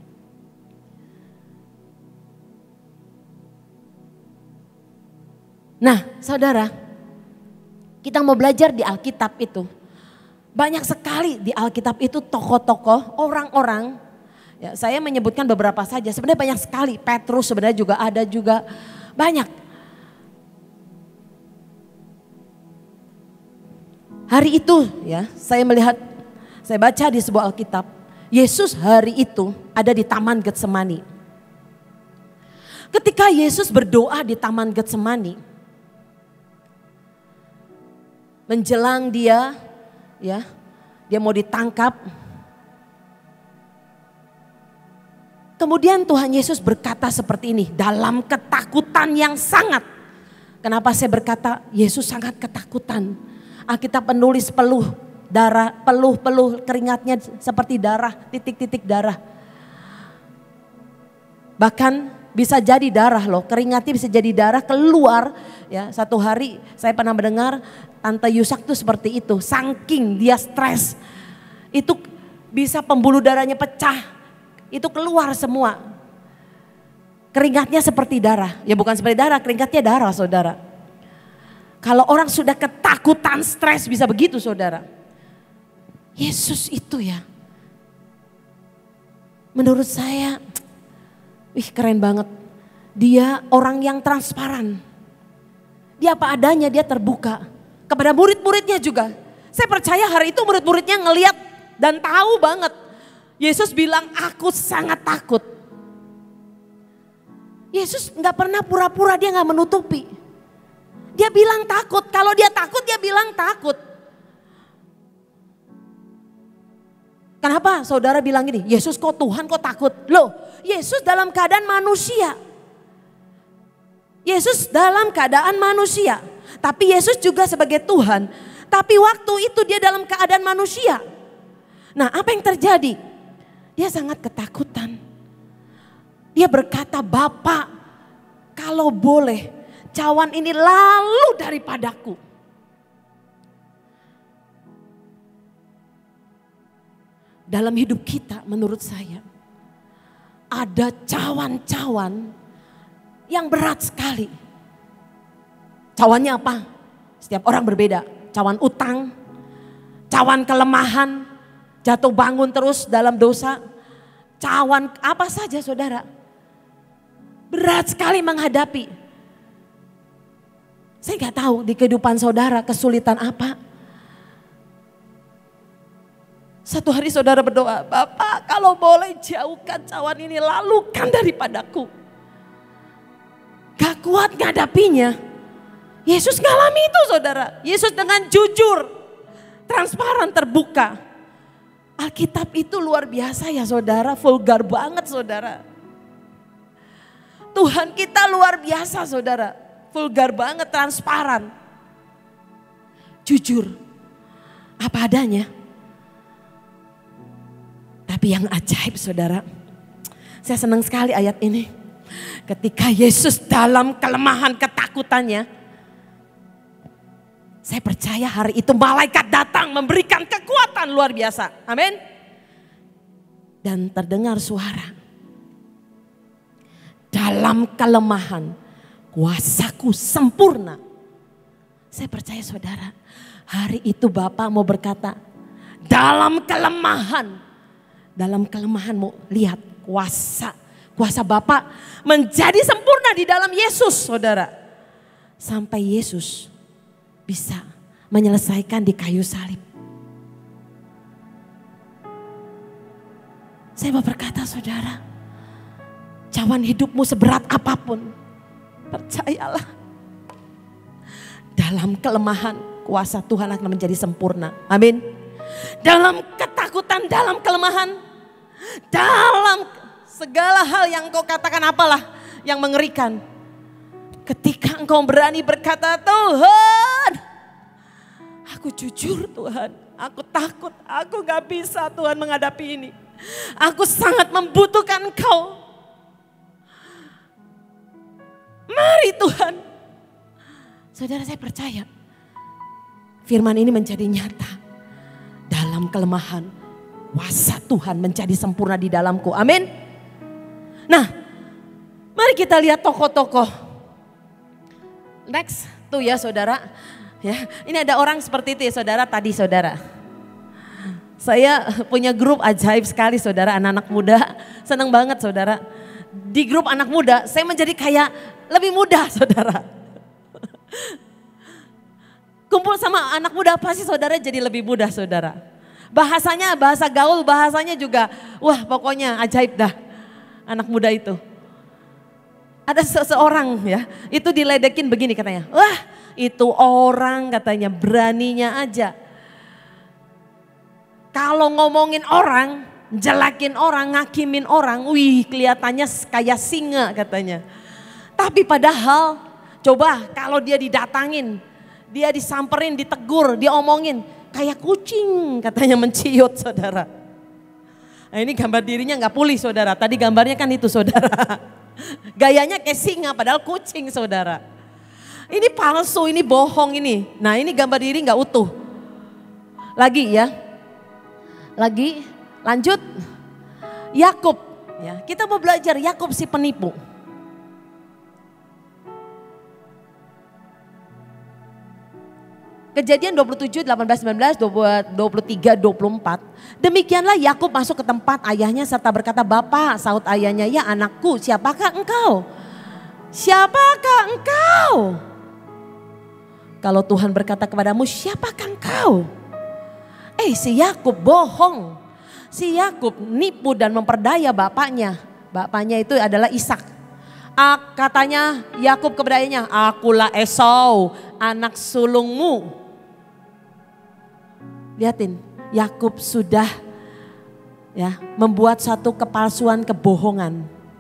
Nah saudara, kita mau belajar di Alkitab itu. Banyak sekali di Alkitab itu tokoh-tokoh, orang-orang Ya, saya menyebutkan beberapa saja, sebenarnya banyak sekali. Petrus sebenarnya juga ada juga banyak. Hari itu ya, saya melihat, saya baca di sebuah Alkitab, Yesus hari itu ada di Taman Getsemani. Ketika Yesus berdoa di Taman Getsemani, menjelang dia, ya, dia mau ditangkap. Kemudian Tuhan Yesus berkata seperti ini, dalam ketakutan yang sangat. Kenapa saya berkata Yesus sangat ketakutan? Alkitab menulis peluh darah, peluh-peluh keringatnya seperti darah, titik-titik darah. Bahkan bisa jadi darah loh, keringatnya bisa jadi darah keluar. Ya, satu hari saya pernah mendengar Tante Yusak tuh seperti itu, saking dia stres. Itu bisa pembuluh darahnya pecah. Itu keluar semua. Keringatnya seperti darah. Ya bukan seperti darah, keringatnya darah saudara. Kalau orang sudah ketakutan, stres bisa begitu saudara. Yesus itu ya. Menurut saya, wih keren banget. Dia orang yang transparan. Dia apa adanya, dia terbuka. Kepada murid-muridnya juga. Saya percaya hari itu murid-muridnya ngeliat dan tahu banget. Yesus bilang, aku sangat takut. Yesus gak pernah pura-pura, dia gak menutupi. Dia bilang takut, kalau dia takut dia bilang takut. Kenapa saudara bilang gini, Yesus kok Tuhan kok takut? Loh, Yesus dalam keadaan manusia. Yesus dalam keadaan manusia. Tapi Yesus juga sebagai Tuhan. Tapi waktu itu dia dalam keadaan manusia. Nah, apa yang terjadi? Dia sangat ketakutan. Dia berkata, Bapa, kalau boleh cawan ini lalu daripadaku. Dalam hidup kita menurut saya ada cawan-cawan yang berat sekali. Cawannya apa? Setiap orang berbeda. Cawan utang, cawan kelemahan, jatuh bangun terus dalam dosa. Cawan apa saja saudara. Berat sekali menghadapi. Saya gak tahu di kehidupan saudara kesulitan apa. Satu hari saudara berdoa, Bapak kalau boleh jauhkan cawan ini, lalukan daripadaku. Gak kuat ngadapinya. Yesus ngalami itu saudara. Yesus dengan jujur, transparan, terbuka. Alkitab itu luar biasa ya saudara, vulgar banget saudara. Tuhan kita luar biasa saudara, vulgar banget, transparan. Jujur, apa adanya. Tapi yang ajaib saudara, saya senang sekali ayat ini. Ketika Yesus dalam kelemahan ketakutannya, saya percaya hari itu malaikat datang memberikan kekuatan luar biasa. Amin. Dan terdengar suara. Dalam kelemahan kuasaku sempurna. Saya percaya saudara, hari itu Bapak mau berkata, dalam kelemahan. Dalam kelemahanmu lihat kuasa. Kuasa Bapak menjadi sempurna di dalam Yesus saudara. Sampai Yesus bisa menyelesaikan di kayu salib. Saya mau berkata saudara, cawan hidupmu seberat apapun, percayalah. Dalam kelemahan kuasa Tuhan akan menjadi sempurna. Amin. Dalam ketakutan, dalam kelemahan, dalam segala hal yang engkau katakan apalah yang mengerikan. Ketika engkau berani berkata, Tuhan, aku jujur Tuhan, aku takut, aku gak bisa Tuhan menghadapi ini. Aku sangat membutuhkan Engkau. Mari Tuhan. Saudara saya percaya, firman ini menjadi nyata. Dalam kelemahan, kuasa Tuhan menjadi sempurna di dalamku. Amin. Nah, mari kita lihat tokoh-tokoh. Next, tuh ya saudara. Ya, ini ada orang seperti itu ya saudara, tadi saudara. Saya punya grup ajaib sekali saudara, anak-anak muda. Senang banget saudara. Di grup anak muda saya menjadi kayak lebih muda saudara. Kumpul sama anak muda pasti saudara jadi lebih mudah saudara. Bahasanya, bahasa gaul, bahasanya juga wah pokoknya ajaib dah anak muda itu. Ada seseorang ya, itu diledekin begini katanya. Wah itu orang katanya beraninya aja. Kalau ngomongin orang, jelekin orang, ngakimin orang, wih kelihatannya kayak singa katanya. Tapi padahal coba kalau dia didatangin, dia disamperin, ditegur, diomongin. Kayak kucing katanya menciut saudara. Nah, ini gambar dirinya nggak pulih saudara, tadi gambarnya kan itu saudara. Gayanya kayak singa padahal kucing saudara. Ini palsu, ini bohong ini. Nah ini gambar diri nggak utuh. Lagi ya. Lagi lanjut. Yakub ya. Kita mau belajar Yakub si penipu. Kejadian dua puluh tujuh, delapan belas, sembilan belas, dua puluh tiga, dua puluh empat. Demikianlah Yakub masuk ke tempat ayahnya serta berkata, "Bapak," sahut ayahnya, "ya anakku, siapakah engkau?" "Siapakah engkau?" Kalau Tuhan berkata kepadamu, "Siapakah engkau?" Eh si Yakub bohong. Si Yakub nipu dan memperdaya bapaknya. Bapaknya itu adalah Ishak. Ah, katanya Yakub kepada ayahnya, "Akulah Esau, anak sulungmu." Lihatin, Yakub sudah ya membuat satu kepalsuan kebohongan.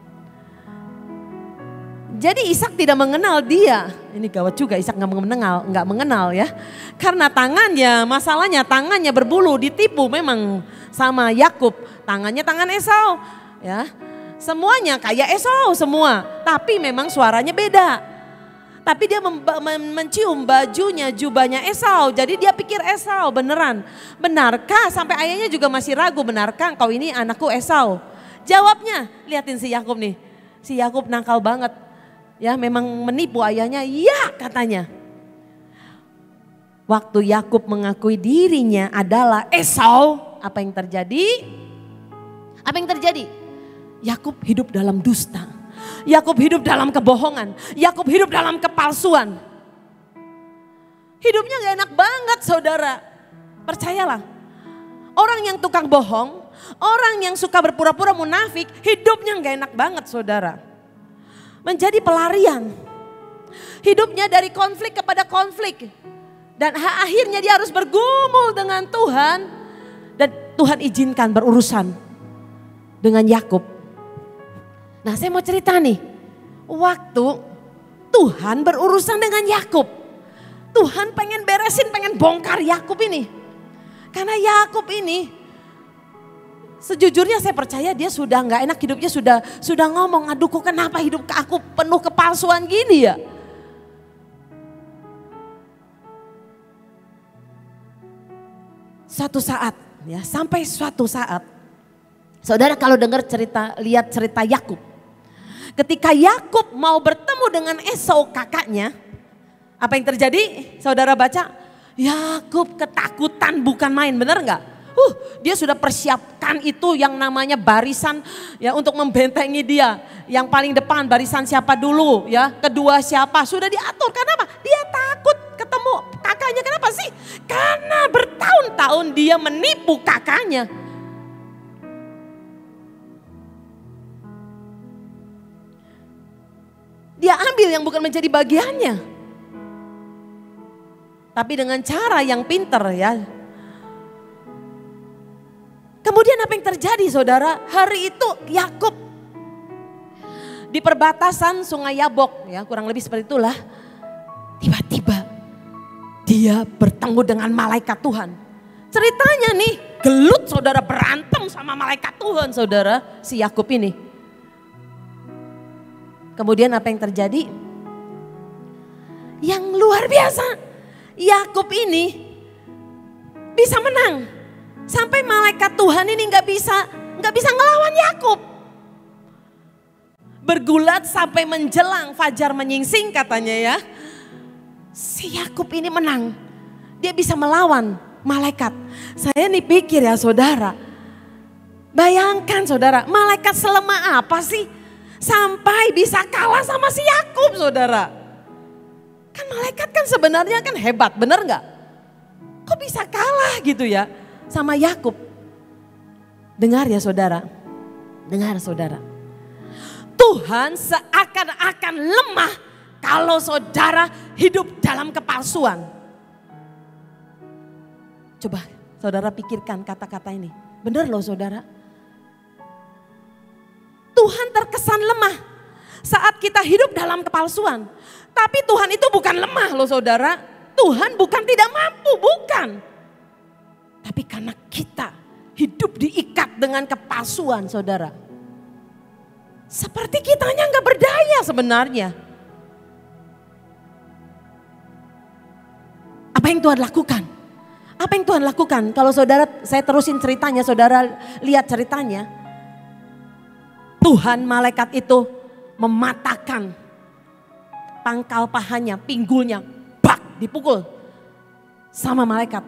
Jadi Ishak tidak mengenal dia. Ini gawat juga, Ishak nggak mengenal, nggak mengenal ya. Karena tangannya, masalahnya tangannya berbulu, ditipu memang sama Yakub. Tangannya tangan Esau, ya. Semuanya kayak Esau semua, tapi memang suaranya beda. Tapi dia mencium bajunya, jubahnya Esau. Jadi dia pikir Esau beneran. Benarkah? Sampai ayahnya juga masih ragu. Benarkah engkau ini anakku Esau? Jawabnya, liatin si Yakub nih. Si Yakub nakal banget. Ya memang menipu ayahnya. Iya katanya. Waktu Yakub mengakui dirinya adalah Esau. Apa yang terjadi? Apa yang terjadi? Yakub hidup dalam dusta. Yakub hidup dalam kebohongan. Yakub hidup dalam kepalsuan. Hidupnya gak enak banget saudara. Percayalah. Orang yang tukang bohong, orang yang suka berpura-pura munafik, hidupnya gak enak banget saudara. Menjadi pelarian. Hidupnya dari konflik kepada konflik. Dan akhirnya dia harus bergumul dengan Tuhan. Dan Tuhan izinkan berurusan dengan Yakub. Nah saya mau cerita nih, waktu Tuhan berurusan dengan Yakub, Tuhan pengen beresin, pengen bongkar Yakub ini. Karena Yakub ini, sejujurnya saya percaya dia sudah nggak enak hidupnya, sudah sudah ngomong, aduh kok kenapa hidup aku penuh kepalsuan gini ya. Suatu saat, ya sampai suatu saat, saudara kalau dengar cerita, lihat cerita Yakub. Ketika Yakub mau bertemu dengan Esau kakaknya, apa yang terjadi? Saudara baca, Yakub ketakutan bukan main, benar nggak? Uh, dia sudah persiapkan itu yang namanya barisan ya untuk membentengi dia. Yang paling depan barisan siapa dulu ya, kedua siapa, sudah diatur. Kenapa? Dia takut ketemu kakaknya. Kenapa sih? Karena bertahun-tahun dia menipu kakaknya. Dia ambil yang bukan menjadi bagiannya. Tapi dengan cara yang pinter ya. Kemudian apa yang terjadi saudara? Hari itu Yakub di perbatasan Sungai Yabok ya, kurang lebih seperti itulah. Tiba-tiba dia bertemu dengan malaikat Tuhan. Ceritanya nih, gelut saudara, berantem sama malaikat Tuhan saudara, si Yakub ini. Kemudian apa yang terjadi? Yang luar biasa, Yakub ini bisa menang. Sampai malaikat Tuhan ini nggak bisa nggak bisa ngelawan Yakub. Bergulat sampai menjelang fajar menyingsing katanya ya. Si Yakub ini menang. Dia bisa melawan malaikat. Saya nih pikir ya saudara. Bayangkan saudara, malaikat selemah apa sih? Sampai bisa kalah sama si Yakub saudara. Kan malaikat kan sebenarnya kan hebat, bener gak? Kok bisa kalah gitu ya sama Yakub? Dengar ya saudara, dengar saudara. Tuhan seakan-akan lemah kalau saudara hidup dalam kepalsuan. Coba saudara pikirkan kata-kata ini. Benar loh saudara. Tuhan terkesan lemah saat kita hidup dalam kepalsuan. Tapi Tuhan itu bukan lemah loh saudara. Tuhan bukan tidak mampu, bukan. Tapi karena kita hidup diikat dengan kepalsuan saudara. Seperti kitanya nggak berdaya sebenarnya. Apa yang Tuhan lakukan? Apa yang Tuhan lakukan? Kalau saudara, saya terusin ceritanya, saudara lihat ceritanya. Tuhan malaikat itu mematahkan pangkal pahanya, pinggulnya, bak dipukul sama malaikat.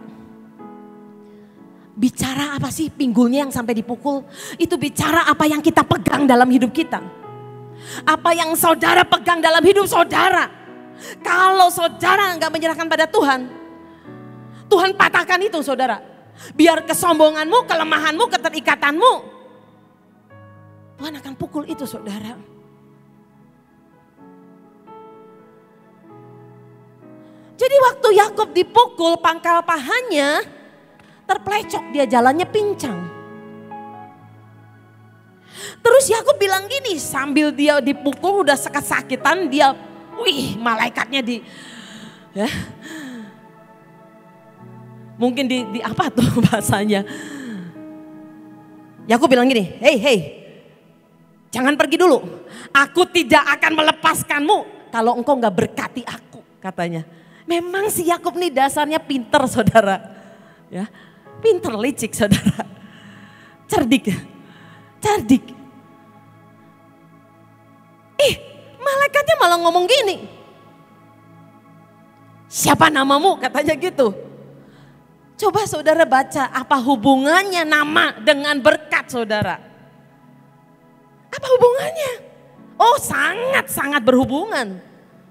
Bicara apa sih pinggulnya yang sampai dipukul? Itu bicara apa yang kita pegang dalam hidup kita. Apa yang saudara pegang dalam hidup saudara. Kalau saudara nggak menyerahkan pada Tuhan, Tuhan patahkan itu saudara. Biar kesombonganmu, kelemahanmu, keterikatanmu, Tuhan akan pukul itu saudara. Jadi waktu Yakub dipukul pangkal pahanya, terplecok dia, jalannya pincang. Terus Yakub bilang gini, sambil dia dipukul udah kesakitan, dia, wih malaikatnya di, ya, mungkin di, di apa tuh bahasanya. Yakub bilang gini, hei hei, jangan pergi dulu. Aku tidak akan melepaskanmu kalau engkau nggak berkati aku, katanya. Memang si Yakub nih dasarnya pinter saudara, ya, pinter licik saudara, cerdik, cerdik. Ih, malaikatnya malah ngomong gini, siapa namamu, katanya gitu. Coba saudara baca apa hubungannya nama dengan berkat saudara. Apa hubungannya? Oh sangat-sangat berhubungan.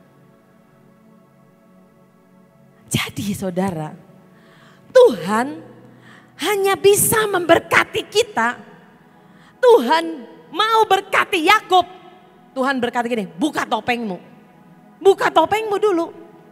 Jadi saudara, Tuhan hanya bisa memberkati kita. Tuhan mau berkati Yakub. Tuhan berkati gini, buka topengmu. Buka topengmu dulu.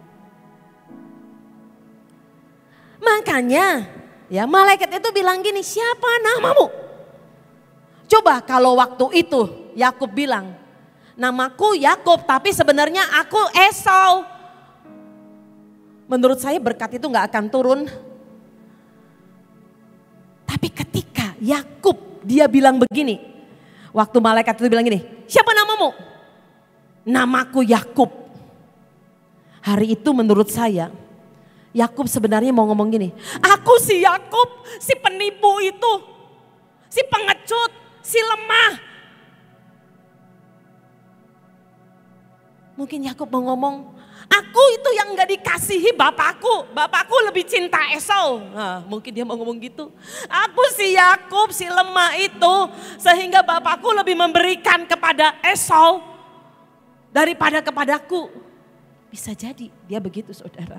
Makanya ya malaikat itu bilang gini, siapa namamu? Coba kalau waktu itu Yakub bilang, namaku Yakub tapi sebenarnya aku Esau. Menurut saya berkat itu gak akan turun. Tapi ketika Yakub dia bilang begini, waktu malaikat itu bilang gini, siapa namamu? Namaku Yakub. Hari itu menurut saya Yakub sebenarnya mau ngomong gini, aku si Yakub, si penipu itu, si pengecut, si lemah. Mungkin Yakub mau ngomong, aku itu yang gak dikasihi bapakku, bapakku lebih cinta Esau. Nah, mungkin dia mau ngomong gitu. Aku si Yakub, si lemah itu, sehingga bapakku lebih memberikan kepada Esau daripada kepadaku. Bisa jadi dia begitu saudara.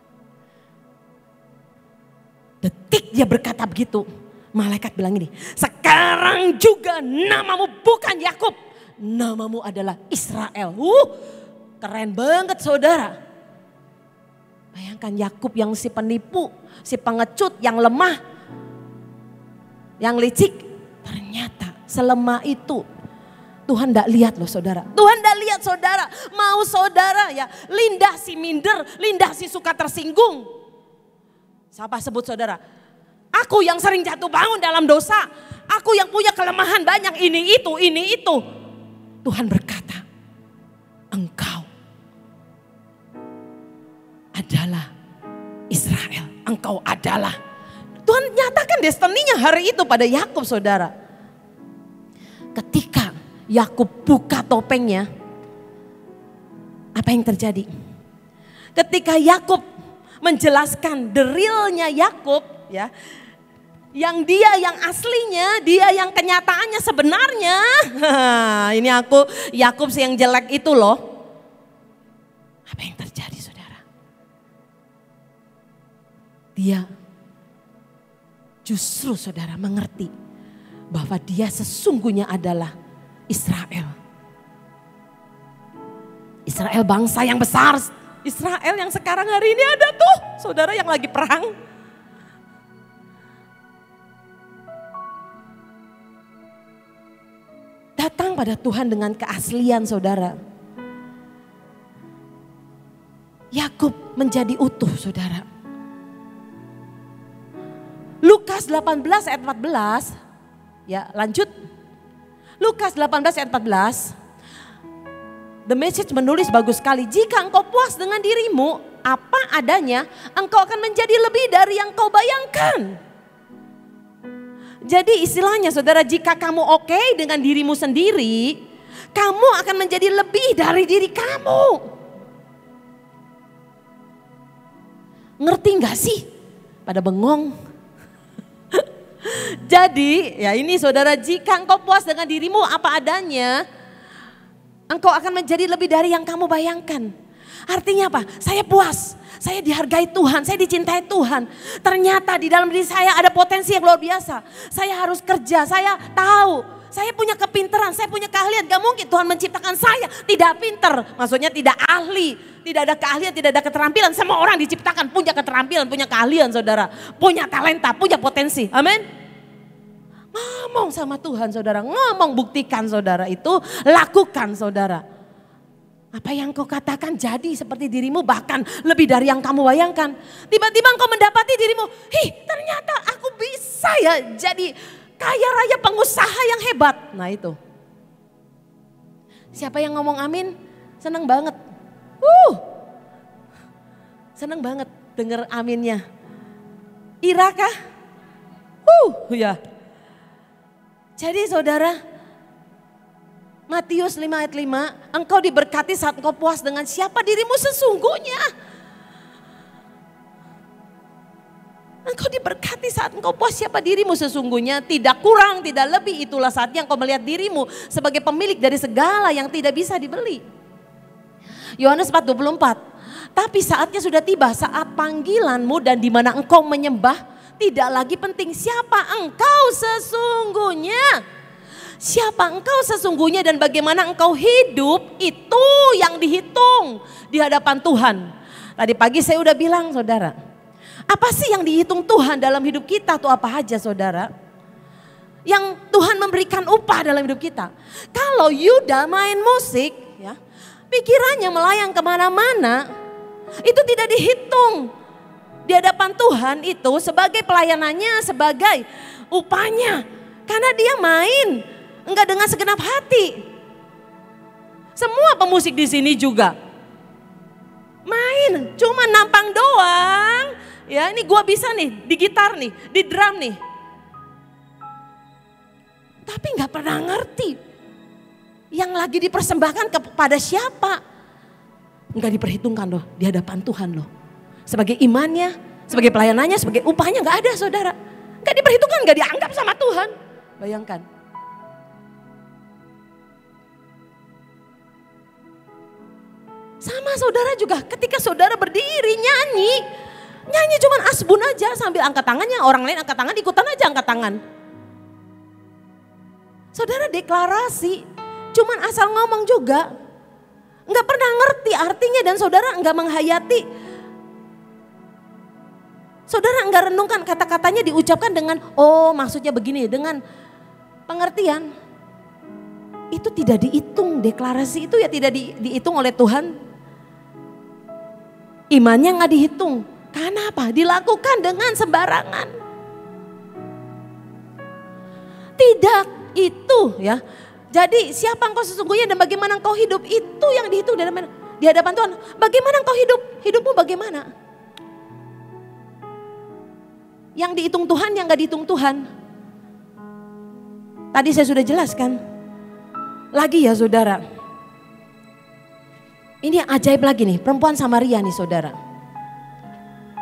Detik dia berkata begitu, malaikat bilang gini, sekarang juga namamu bukan Yakub, namamu adalah Israel. Uh, keren banget saudara. Bayangkan Yakub yang si penipu, si pengecut, yang lemah, yang licik, ternyata selemah itu. Tuhan tidak lihat loh saudara. Tuhan tidak lihat saudara, mau saudara ya lindah si minder, lindah si suka tersinggung. Siapa sebut saudara? Aku yang sering jatuh bangun dalam dosa. Aku yang punya kelemahan banyak ini itu, ini itu. Tuhan berkata, engkau adalah Israel. Engkau adalah. Tuhan nyatakan destininya hari itu pada Yakub saudara. Ketika Yakub buka topengnya, apa yang terjadi? Ketika Yakub menjelaskan the realnya Yakub ya. Yang dia yang aslinya, dia yang kenyataannya sebenarnya. Ini aku Yakub yang jelek itu loh. Apa yang terjadi saudara? Dia justru saudara mengerti bahwa dia sesungguhnya adalah Israel. Israel bangsa yang besar. Israel yang sekarang hari ini ada tuh saudara yang lagi perang. Datang pada Tuhan dengan keaslian saudara. Yakub menjadi utuh saudara. Lukas delapan belas ayat empat belas. Ya lanjut. Lukas delapan belas ayat empat belas. The Message menulis bagus sekali. Jika engkau puas dengan dirimu apa adanya, engkau akan menjadi lebih dari yang kau bayangkan. Jadi istilahnya saudara, jika kamu oke okay dengan dirimu sendiri, kamu akan menjadi lebih dari diri kamu. Ngerti gak sih? Pada bengong. Jadi ya ini saudara, jika engkau puas dengan dirimu apa adanya, engkau akan menjadi lebih dari yang kamu bayangkan. Artinya apa? Saya puas, saya dihargai Tuhan, saya dicintai Tuhan. Ternyata di dalam diri saya ada potensi yang luar biasa. Saya harus kerja, saya tahu, saya punya kepintaran, saya punya keahlian. Gak mungkin Tuhan menciptakan saya tidak pinter, maksudnya tidak ahli, tidak ada keahlian, tidak ada keterampilan. Semua orang diciptakan punya keterampilan, punya keahlian saudara. Punya talenta, punya potensi, amin. Ngomong sama Tuhan saudara, ngomong buktikan saudara itu, lakukan saudara. Apa yang kau katakan jadi seperti dirimu, bahkan lebih dari yang kamu bayangkan. Tiba-tiba engkau mendapati dirimu, hih ternyata aku bisa ya jadi kaya raya pengusaha yang hebat. Nah itu. Siapa yang ngomong amin? Seneng banget. Uh, seneng banget denger aminnya. Ira kah? Uh, ya. Jadi saudara, Matius lima ayat lima, engkau diberkati saat engkau puas dengan siapa dirimu sesungguhnya. Engkau diberkati saat engkau puas siapa dirimu sesungguhnya. Tidak kurang, tidak lebih, itulah saatnya engkau melihat dirimu sebagai pemilik dari segala yang tidak bisa dibeli. Yohanes empat dua puluh empat, tapi saatnya sudah tiba saat panggilanmu dan di mana engkau menyembah tidak lagi penting siapa engkau sesungguhnya. Siapa engkau sesungguhnya dan bagaimana engkau hidup itu yang dihitung di hadapan Tuhan. Tadi pagi saya udah bilang saudara, apa sih yang dihitung Tuhan dalam hidup kita tuh apa aja saudara? Yang Tuhan memberikan upah dalam hidup kita. Kalau Yuda main musik ya, pikirannya melayang kemana-mana, itu tidak dihitung di hadapan Tuhan itu sebagai pelayanannya, sebagai upahnya. Karena dia main enggak dengan segenap hati. Semua pemusik di sini juga main, cuma nampang doang. Ya, ini gua bisa nih di gitar nih, di drum nih. Tapi nggak pernah ngerti yang lagi dipersembahkan kepada siapa. Nggak diperhitungkan loh di hadapan Tuhan loh. Sebagai imannya, sebagai pelayanannya, sebagai upahnya nggak ada saudara. Nggak diperhitungkan, nggak dianggap sama Tuhan. Bayangkan. Sama saudara juga ketika saudara berdiri nyanyi. Nyanyi cuman asbun aja sambil angkat tangannya. Orang lain angkat tangan ikutan aja angkat tangan. Saudara deklarasi cuman asal ngomong juga. Enggak pernah ngerti artinya dan saudara enggak menghayati. Saudara enggak renungkan kata-katanya diucapkan dengan oh maksudnya begini. Dengan pengertian. Itu tidak dihitung, deklarasi itu ya tidak di, dihitung oleh Tuhan. Imannya nggak dihitung. Karena apa? Dilakukan dengan sembarangan. Tidak itu ya. Jadi siapa engkau sesungguhnya dan bagaimana engkau hidup itu yang dihitung di hadapan Tuhan. Bagaimana engkau hidup? Hidupmu bagaimana? Yang dihitung Tuhan, yang nggak dihitung Tuhan. Tadi saya sudah jelaskan. Lagi ya saudara. Ini yang ajaib lagi nih, perempuan Samaria nih saudara.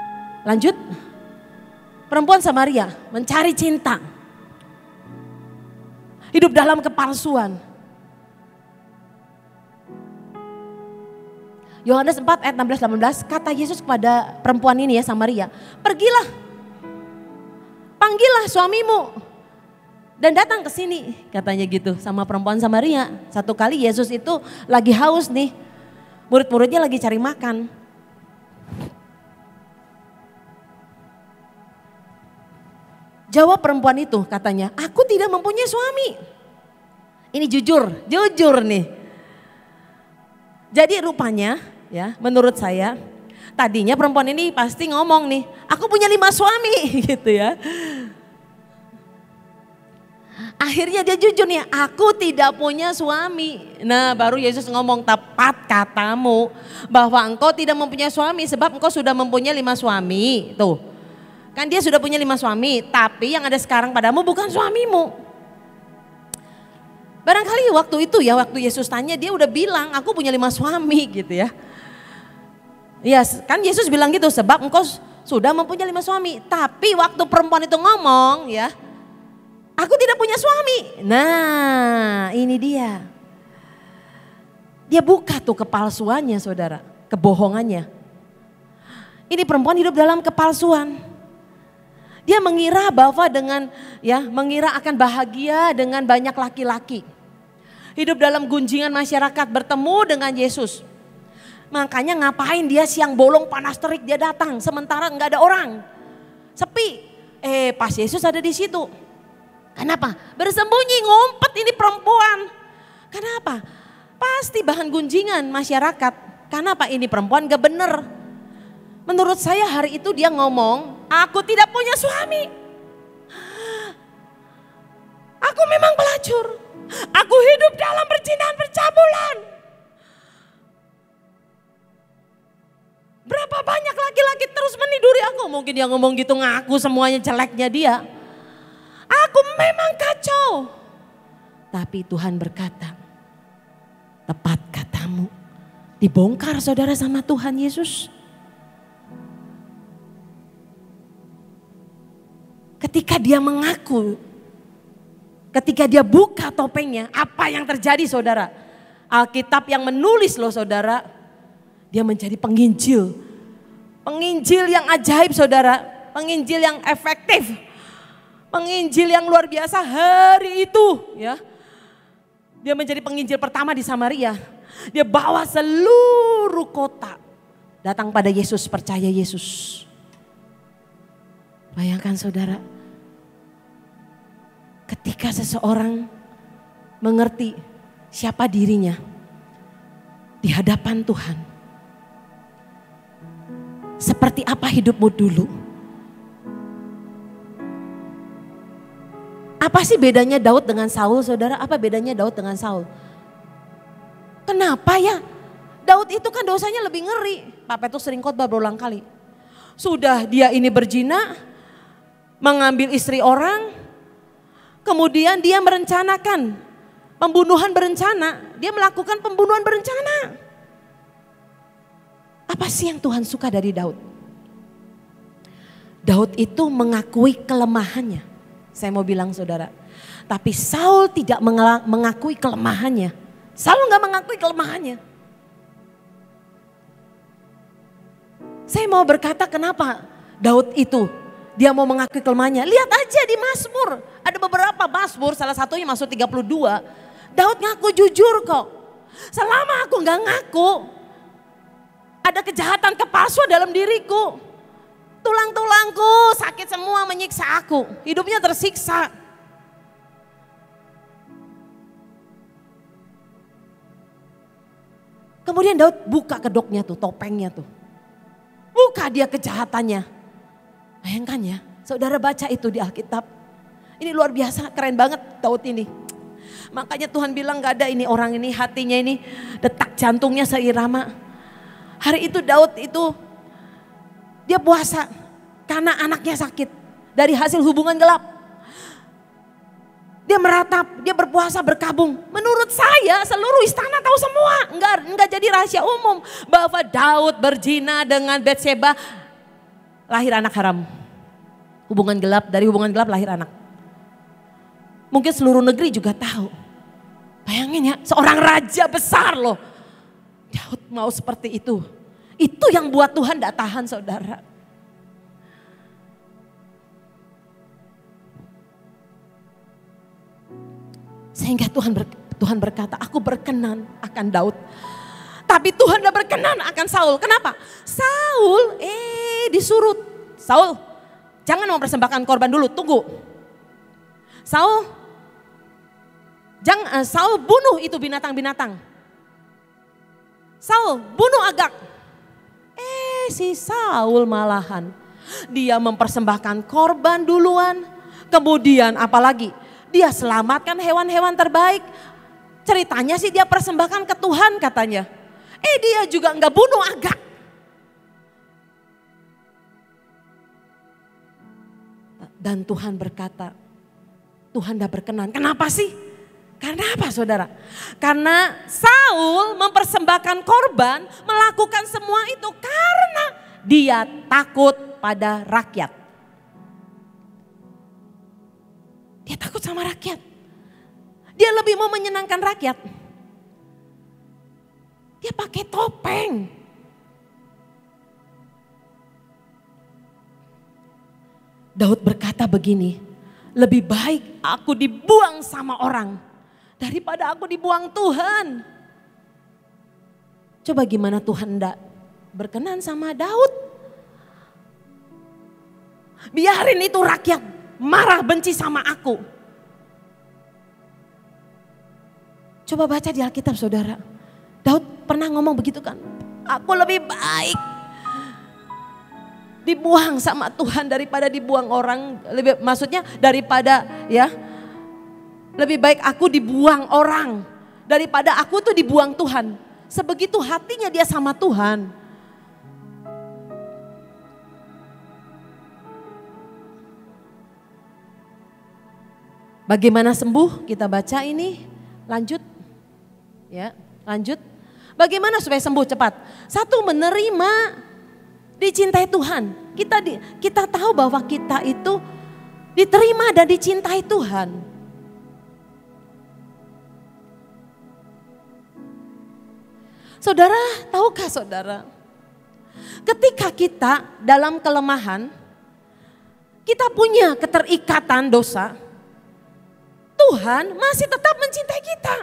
Lanjut, perempuan Samaria mencari cinta. Hidup dalam kepalsuan. Yohanes empat ayat enam belas delapan belas, kata Yesus kepada perempuan ini ya Samaria, pergilah, panggillah suamimu dan datang ke sini, katanya gitu sama perempuan Samaria. Satu kali Yesus itu lagi haus nih, murid-muridnya lagi cari makan. Jawab perempuan itu katanya, aku tidak mempunyai suami. Ini jujur, jujur nih. Jadi rupanya ya menurut saya tadinya perempuan ini pasti ngomong nih, aku punya lima suami gitu ya. Akhirnya dia jujur nih, aku tidak punya suami. Nah baru Yesus ngomong, tepat katamu bahwa engkau tidak mempunyai suami sebab engkau sudah mempunyai lima suami. Tuh kan dia sudah punya lima suami, tapi yang ada sekarang padamu bukan suamimu. Barangkali waktu itu ya, waktu Yesus tanya dia udah bilang aku punya lima suami gitu ya. Ya kan Yesus bilang gitu sebab engkau sudah mempunyai lima suami. Tapi waktu perempuan itu ngomong ya, aku tidak punya suami. Nah ini dia. Dia buka tuh kepalsuannya saudara, kebohongannya. Ini perempuan hidup dalam kepalsuan. Dia mengira bahwa dengan ya mengira akan bahagia dengan banyak laki-laki. Hidup dalam gunjingan masyarakat, bertemu dengan Yesus. Makanya ngapain dia siang bolong panas terik dia datang sementara nggak ada orang. Sepi. Eh pas Yesus ada di situ. Kenapa? Bersembunyi ngumpet ini perempuan. Kenapa? Pasti bahan gunjingan masyarakat. Kenapa ini perempuan gak bener? Menurut saya hari itu dia ngomong, aku tidak punya suami. Aku memang pelacur. Aku hidup dalam perzinahan percabulan. Berapa banyak laki-laki terus meniduri aku. Mungkin dia ngomong gitu ngaku semuanya jeleknya dia. Aku memang kacau. Tapi Tuhan berkata, tepat katamu. Dibongkar saudara sama Tuhan Yesus. Ketika dia mengaku, ketika dia buka topengnya, apa yang terjadi saudara? Alkitab yang menulis loh saudara, dia menjadi penginjil. Penginjil yang ajaib saudara, penginjil yang efektif. Penginjil yang luar biasa hari itu ya. Dia menjadi penginjil pertama di Samaria. Dia bawa seluruh kota datang pada Yesus, percaya Yesus. Bayangkan saudara, ketika seseorang mengerti siapa dirinya di hadapan Tuhan. Seperti apa hidupmu dulu? Apa sih bedanya Daud dengan Saul saudara? Apa bedanya Daud dengan Saul? Kenapa ya? Daud itu kan dosanya lebih ngeri. Pak Petrus sering khotbah berulang kali. Sudah dia ini berzina, mengambil istri orang, kemudian dia merencanakan pembunuhan berencana. Dia melakukan pembunuhan berencana. Apa sih yang Tuhan suka dari Daud? Daud itu mengakui kelemahannya. Saya mau bilang saudara, tapi Saul tidak mengakui kelemahannya. Saul nggak mengakui kelemahannya. Saya mau berkata kenapa Daud itu dia mau mengakui kelemahannya. Lihat aja di Mazmur, ada beberapa Mazmur, salah satunya Mazmur tiga puluh dua. Daud ngaku jujur kok. Selama aku nggak ngaku, ada kejahatan kepalsuan dalam diriku. Tulang-tulangku sakit semua menyiksa aku. Hidupnya tersiksa. Kemudian Daud buka kedoknya tuh, topengnya tuh. Buka dia kejahatannya. Bayangkan ya, saudara baca itu di Alkitab. Ini luar biasa, keren banget Daud ini. Makanya Tuhan bilang gak ada ini orang ini, hatinya ini detak jantungnya seirama. Hari itu Daud itu dia puasa karena anaknya sakit dari hasil hubungan gelap. Dia meratap, dia berpuasa berkabung. Menurut saya seluruh istana tahu semua. Enggak, enggak jadi rahasia umum bahwa Daud berzina dengan Batseba. lahir anak haram. Hubungan gelap, dari hubungan gelap lahir anak. Mungkin seluruh negeri juga tahu. Bayangin ya, seorang raja besar loh. Daud mau seperti itu. Itu yang buat Tuhan tidak tahan saudara. Sehingga Tuhan ber, Tuhan berkata, aku berkenan akan Daud. Tapi Tuhan tidak berkenan akan Saul. Kenapa? Saul eh disuruh. Saul jangan mempersembahkan korban dulu, tunggu. Saul, jangan, uh, Saul bunuh itu binatang-binatang. Saul bunuh Agag. Eh si Saul malahan. Dia mempersembahkan korban duluan. Kemudian apalagi? Dia selamatkan hewan-hewan terbaik. Ceritanya sih dia persembahkan ke Tuhan katanya. Eh dia juga enggak bunuh Agag. Dan Tuhan berkata, Tuhan dah berkenan. Kenapa sih? Karena apa saudara? Karena Saul mempersembahkan korban, melakukan semua itu karena dia takut pada rakyat. Dia takut sama rakyat. Dia lebih mau menyenangkan rakyat. Dia pakai topeng. Daud berkata begini, lebih baik aku dibuang sama orang daripada aku dibuang Tuhan. Coba gimana Tuhan enggak berkenan sama Daud? Biarin itu rakyat marah benci sama aku. Coba baca di Alkitab saudara. Daud pernah ngomong begitu kan. Aku lebih baik dibuang sama Tuhan daripada dibuang orang. Lebih, maksudnya daripada ya. Lebih baik aku dibuang orang daripada aku tuh dibuang Tuhan. Sebegitu hatinya dia sama Tuhan. Bagaimana sembuh? Kita baca ini, lanjut. Ya, lanjut. Bagaimana supaya sembuh cepat? Satu, menerima dicintai Tuhan. Kita di, kita tahu bahwa kita itu diterima dan dicintai Tuhan. Saudara, tahukah saudara? Ketika kita dalam kelemahan, kita punya keterikatan dosa, Tuhan masih tetap mencintai kita.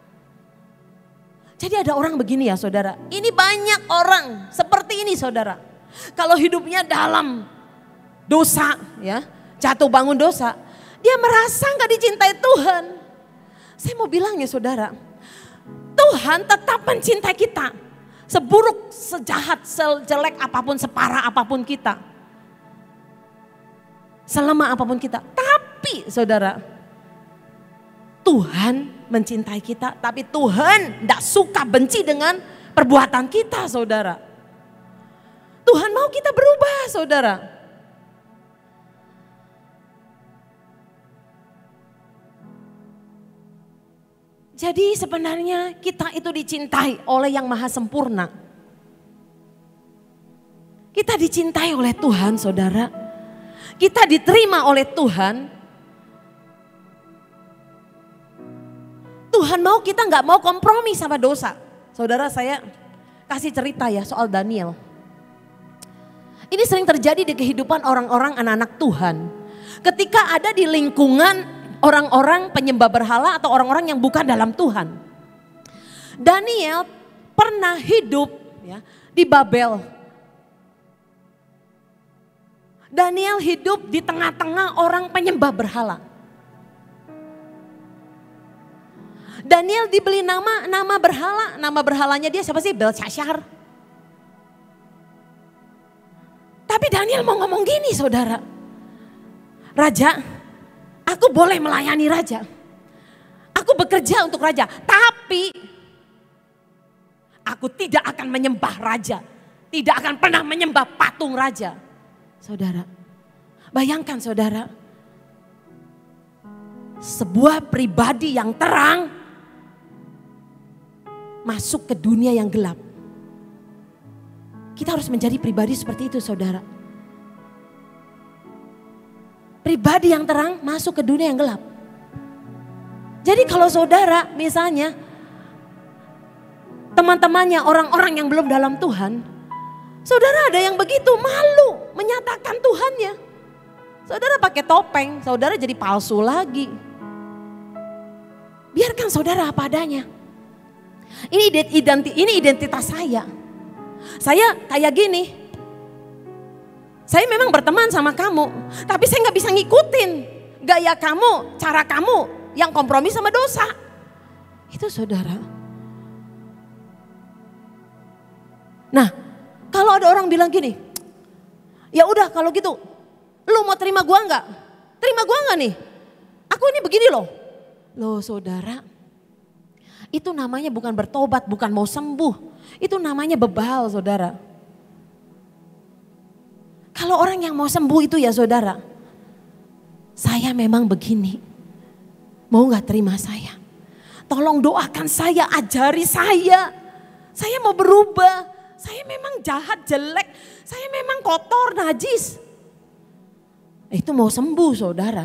Jadi ada orang begini ya saudara, ini banyak orang seperti ini saudara. Kalau hidupnya dalam dosa ya, jatuh bangun dosa, dia merasa gak dicintai Tuhan. Saya mau bilang ya saudara, Tuhan tetap mencintai kita. Seburuk, sejahat, sejelek apapun, separah apapun kita. Selemah apapun kita. Tapi saudara, Tuhan mencintai kita, tapi Tuhan tidak suka benci dengan perbuatan kita saudara. Tuhan mau kita berubah saudara. Jadi sebenarnya kita itu dicintai oleh yang maha sempurna. Kita dicintai oleh Tuhan saudara. Kita diterima oleh Tuhan. Tuhan mau kita nggak mau kompromi sama dosa. Saudara saya kasih cerita ya soal Daniel. Ini sering terjadi di kehidupan orang-orang anak-anak Tuhan. Ketika ada di lingkungan orang-orang penyembah berhala atau orang-orang yang bukan dalam Tuhan. Daniel pernah hidup ya, di Babel. Daniel hidup di tengah-tengah orang penyembah berhala. Daniel dibeli nama nama berhala, nama berhalanya dia siapa sih? Belshazzar. Tapi Daniel mau ngomong gini saudara. Raja, aku boleh melayani raja. Aku bekerja untuk raja, tapi aku tidak akan menyembah raja. Tidak akan pernah menyembah patung raja. Saudara, bayangkan saudara. Sebuah pribadi yang terang masuk ke dunia yang gelap. Kita harus menjadi pribadi seperti itu saudara. pribadi yang terang masuk ke dunia yang gelap. Jadi kalau saudara misalnya teman-temannya orang-orang yang belum dalam Tuhan, saudara ada yang begitu malu menyatakan Tuhannya. Saudara pakai topeng, saudara jadi palsu lagi. Biarkan saudara apa adanya. Ini identitas, ini identitas saya. Saya kayak gini. Saya memang berteman sama kamu, tapi saya nggak bisa ngikutin gaya kamu, cara kamu yang kompromi sama dosa. Itu saudara. Nah, kalau ada orang bilang gini, ya udah kalau gitu, lu mau terima gua nggak? Terima gua nggak nih? Aku ini begini loh. Loh saudara, itu namanya bukan bertobat, bukan mau sembuh. Itu namanya bebal saudara. Kalau orang yang mau sembuh itu ya saudara, saya memang begini. Mau gak terima saya? Tolong doakan saya, ajari saya. Saya mau berubah. Saya memang jahat, jelek. Saya memang kotor, najis. Itu mau sembuh saudara.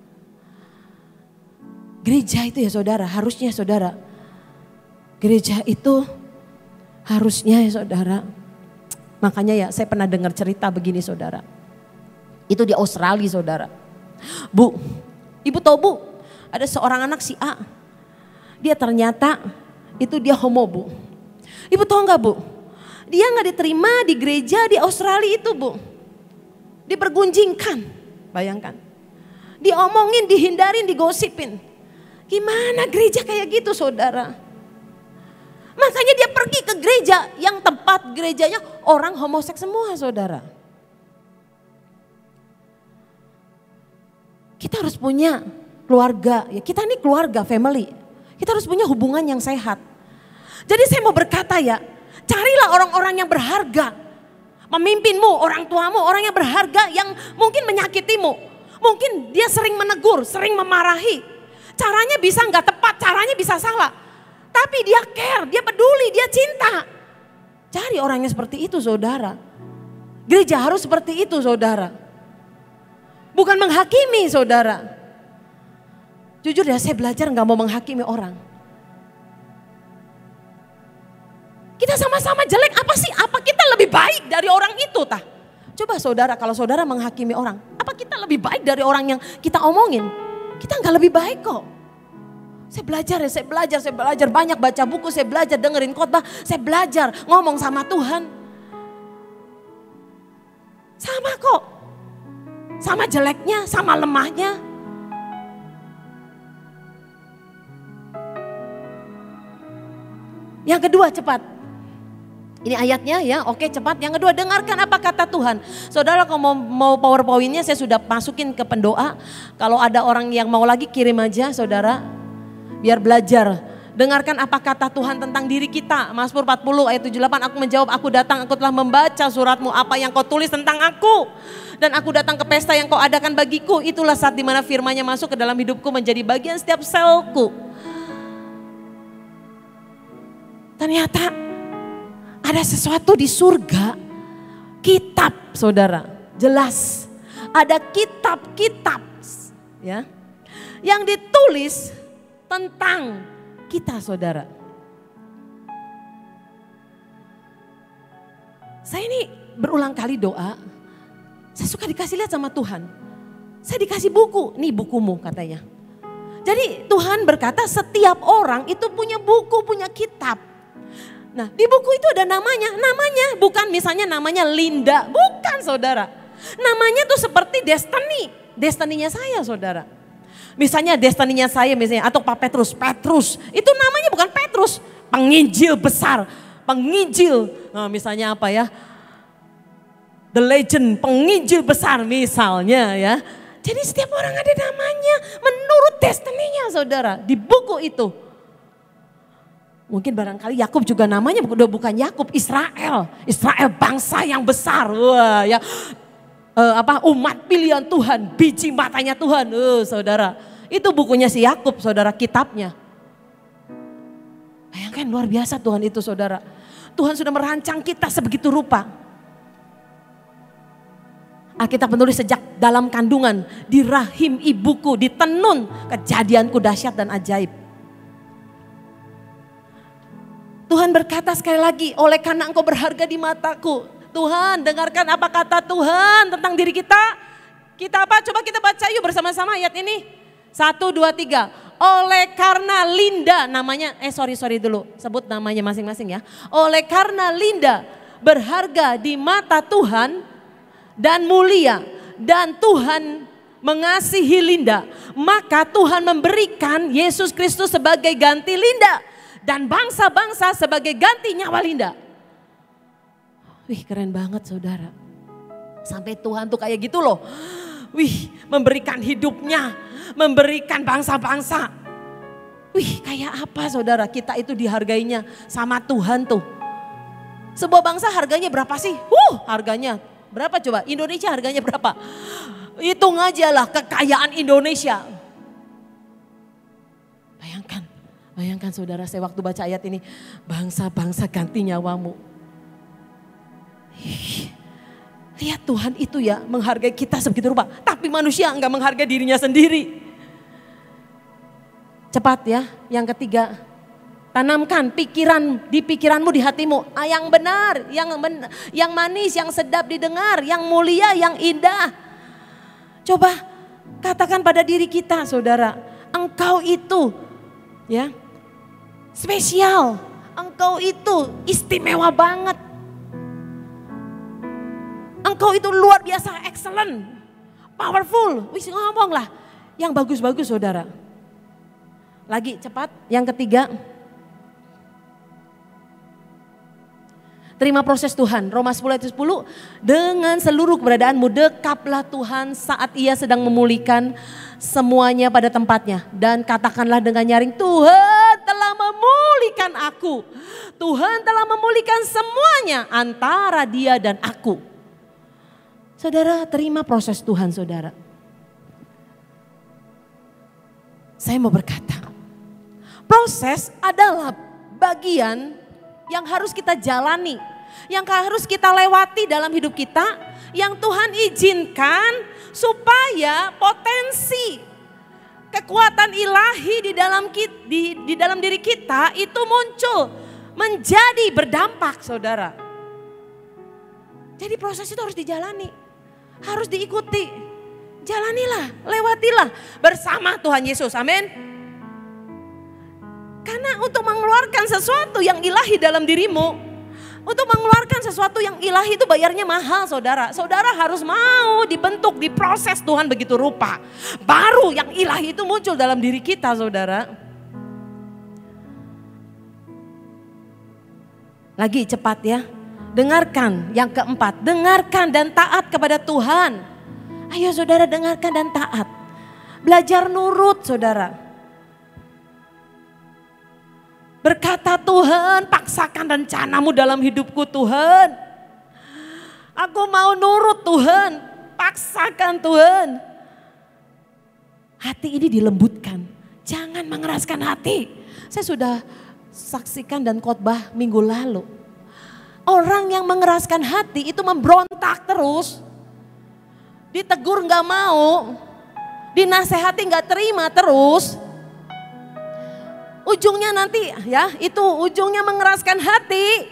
Gereja itu ya saudara, harusnya saudara. Gereja itu harusnya ya saudara. Makanya ya saya pernah dengar cerita begini saudara. Itu di Australia saudara. Bu, ibu tahu bu, ada seorang anak si A. Dia ternyata itu dia homo bu. Ibu tahu nggak bu? Dia nggak diterima di gereja di Australia itu bu. Dipergunjingkan, bayangkan. Diomongin, dihindarin, digosipin. Gimana gereja kayak gitu saudara? Makanya dia pergi ke gereja yang tempat gerejanya orang homoseks semua saudara. Kita harus punya keluarga, ya kita ini keluarga, family. Kita harus punya hubungan yang sehat. Jadi saya mau berkata ya, carilah orang-orang yang berharga. Pemimpinmu, orang tuamu, orang yang berharga yang mungkin menyakitimu. Mungkin dia sering menegur, sering memarahi. Caranya bisa nggak tepat, caranya bisa salah. Tapi dia care, dia peduli, dia cinta. Cari orangnya seperti itu saudara. Gereja harus seperti itu saudara. Bukan menghakimi saudara. Jujur ya saya belajar gak mau menghakimi orang. Kita sama-sama jelek apa sih? Apa kita lebih baik dari orang itu tah? Coba saudara kalau saudara menghakimi orang. Apa kita lebih baik dari orang yang kita omongin? Kita gak lebih baik kok. Saya belajar ya, saya belajar, saya belajar banyak baca buku, saya belajar dengerin khotbah, saya belajar ngomong sama Tuhan. Sama kok, sama jeleknya, sama lemahnya. Yang kedua cepat, ini ayatnya ya, oke cepat. Yang kedua dengarkan apa kata Tuhan. Saudara kalau mau, mau powerpointnya saya sudah masukin ke pendoa. Kalau ada orang yang mau lagi kirim aja saudara. Biar belajar, dengarkan apa kata Tuhan tentang diri kita. Mazmur empat puluh ayat tujuh puluh delapan, aku menjawab, aku datang, aku telah membaca suratmu, apa yang kau tulis tentang aku. Dan aku datang ke pesta yang kau adakan bagiku. Itulah saat dimana firman-Nya masuk ke dalam hidupku menjadi bagian setiap selku. Ternyata ada sesuatu di surga, kitab saudara, jelas. Ada kitab-kitab ya, yang ditulis tentang kita saudara. Saya ini berulang kali doa, saya suka dikasih lihat sama Tuhan. Saya dikasih buku, nih bukumu katanya. Jadi Tuhan berkata setiap orang itu punya buku, punya kitab. Nah di buku itu ada namanya, namanya bukan misalnya namanya Linda, bukan saudara. Namanya tuh seperti destiny, destininya saya saudara. Misalnya destininya saya misalnya atau Pak Petrus, Petrus itu namanya bukan Petrus, penginjil besar, penginjil nah, misalnya apa ya, the legend, penginjil besar misalnya ya. Jadi setiap orang ada namanya menurut destininya saudara di buku itu. Mungkin barangkali Yakub juga namanya udah bukan Yakub, Israel, Israel bangsa yang besar, wah ya. Uh, apa umat pilihan Tuhan, biji matanya Tuhan, uh, saudara. Itu bukunya si Yakub, saudara, kitabnya. Bayangkan luar biasa Tuhan itu, saudara. Tuhan sudah merancang kita sebegitu rupa. Alkitab menulis sejak dalam kandungan, di rahim ibuku, ditenun kejadianku dahsyat dan ajaib. Tuhan berkata sekali lagi, oleh karena engkau berharga di mataku. Tuhan, dengarkan apa kata Tuhan tentang diri kita. Kita apa? Coba kita baca yuk bersama-sama ayat ini. Satu, dua, tiga. Oleh karena Linda, namanya, eh sorry sorry dulu, sebut namanya masing-masing ya. Oleh karena Linda berharga di mata Tuhan dan mulia, dan Tuhan mengasihi Linda, maka Tuhan memberikan Yesus Kristus sebagai ganti Linda. Dan bangsa-bangsa sebagai ganti nyawa Linda. Wih, keren banget saudara. Sampai Tuhan tuh kayak gitu loh. Wih, memberikan hidupnya, memberikan bangsa-bangsa. Wih, kayak apa saudara, kita itu dihargainya sama Tuhan tuh. Sebuah bangsa harganya berapa sih? Uh, harganya berapa coba? Indonesia harganya berapa? Hitung aja lah kekayaan Indonesia. Bayangkan. Bayangkan saudara, saya waktu baca ayat ini, bangsa-bangsa ganti nyawamu. Ih, lihat Tuhan itu ya menghargai kita sebegitu rupa. Tapi manusia enggak menghargai dirinya sendiri. Cepat ya, yang ketiga. Tanamkan pikiran di pikiranmu, di hatimu. Ah, yang benar, yang, ben, yang manis, yang sedap didengar, yang mulia, yang indah. Coba katakan pada diri kita saudara, engkau itu ya spesial, engkau itu istimewa banget. Engkau itu luar biasa, excellent, powerful. Wis ngomong lah yang bagus-bagus saudara. Lagi cepat, yang ketiga. Terima proses Tuhan, Roma sepuluh ayat sepuluh. Dengan seluruh keberadaanmu dekaplah Tuhan saat ia sedang memulihkan semuanya pada tempatnya. Dan katakanlah dengan nyaring, Tuhan telah memulihkan aku. Tuhan telah memulihkan semuanya antara dia dan aku. Saudara, terima proses Tuhan saudara. Saya mau berkata, proses adalah bagian yang harus kita jalani, yang harus kita lewati dalam hidup kita, yang Tuhan izinkan supaya potensi kekuatan ilahi di dalam di, di dalam diri kita itu muncul, menjadi berdampak saudara. Jadi proses itu harus dijalani, harus diikuti, jalanilah, lewatilah bersama Tuhan Yesus, amin. Karena untuk mengeluarkan sesuatu yang ilahi dalam dirimu, untuk mengeluarkan sesuatu yang ilahi itu bayarnya mahal saudara. Saudara harus mau dibentuk, diproses Tuhan begitu rupa. Baru yang ilahi itu muncul dalam diri kita saudara. Lagi cepat ya. Dengarkan yang keempat, dengarkan dan taat kepada Tuhan. Ayo saudara dengarkan dan taat. Belajar nurut saudara. Berkata Tuhan, paksakan rencanamu dalam hidupku Tuhan. Aku mau nurut Tuhan, paksakan Tuhan. Hati ini dilembutkan, jangan mengeraskan hati. Saya sudah saksikan dan khotbah minggu lalu. Orang yang mengeraskan hati itu memberontak terus. Ditegur gak mau, dinasehati gak terima terus. Ujungnya nanti ya, itu ujungnya mengeraskan hati.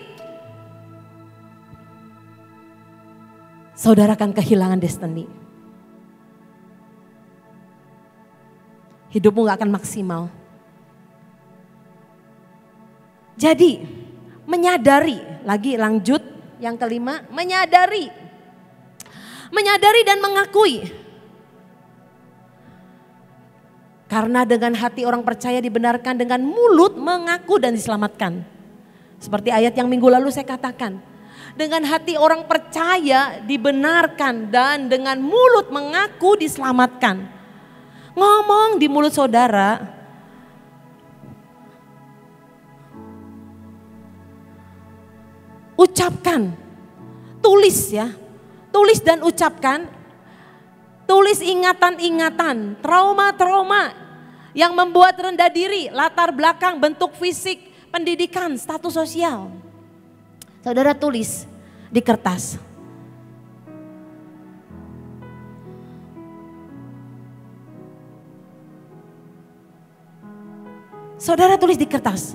Saudara akan kehilangan destiny. Hidupmu gak akan maksimal. Jadi menyadari, lagi lanjut yang kelima, menyadari. Menyadari dan mengakui. Karena dengan hati orang percaya dibenarkan, dengan mulut mengaku dan diselamatkan. Seperti ayat yang minggu lalu saya katakan. Dengan hati orang percaya dibenarkan dan dengan mulut mengaku diselamatkan. Ngomong di mulut saudara. Ucapkan. Tulis ya. Tulis dan ucapkan. Tulis ingatan-ingatan, trauma-trauma yang membuat rendah diri, latar belakang, bentuk fisik, pendidikan, status sosial. Saudara tulis di kertas. Saudara tulis di kertas.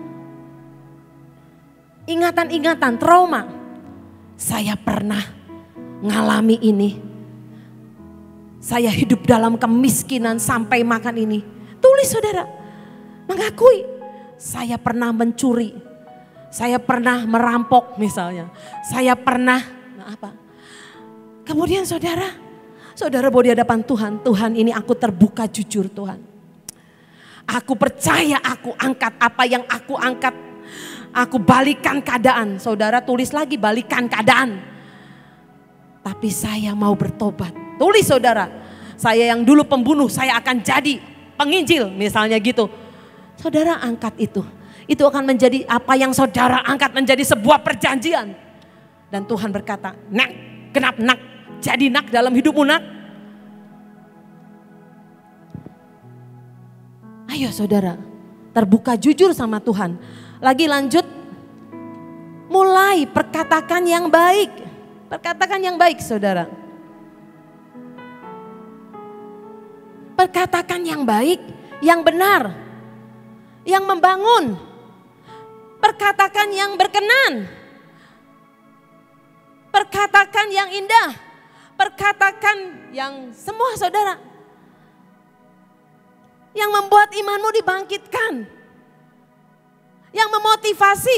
Ingatan-ingatan, trauma. Saya pernah ngalami ini. Saya hidup dalam kemiskinan sampai makan ini. Tulis saudara. Mengakui. Saya pernah mencuri. Saya pernah merampok misalnya. Saya pernah nah apa? Kemudian saudara. Saudara bawa di hadapan Tuhan. Tuhan ini aku terbuka jujur Tuhan. Aku percaya aku angkat apa yang aku angkat. Aku balikan keadaan. Saudara tulis lagi balikan keadaan. Tapi saya mau bertobat. Tulis saudara. Saya yang dulu pembunuh saya akan jadi penginjil misalnya gitu. Saudara angkat itu. Itu akan menjadi apa yang saudara angkat menjadi sebuah perjanjian. Dan Tuhan berkata, nak, kenapa nak? Jadi nak dalam hidupmu nak. Ayo saudara, terbuka jujur sama Tuhan. Lagi lanjut, mulai perkatakan yang baik. Perkatakan yang baik saudara. Perkatakan yang baik, yang benar, yang membangun. Perkatakan yang berkenan. Perkatakan yang indah. Perkatakan yang semua saudara. Yang membuat imanmu dibangkitkan. Yang memotivasi.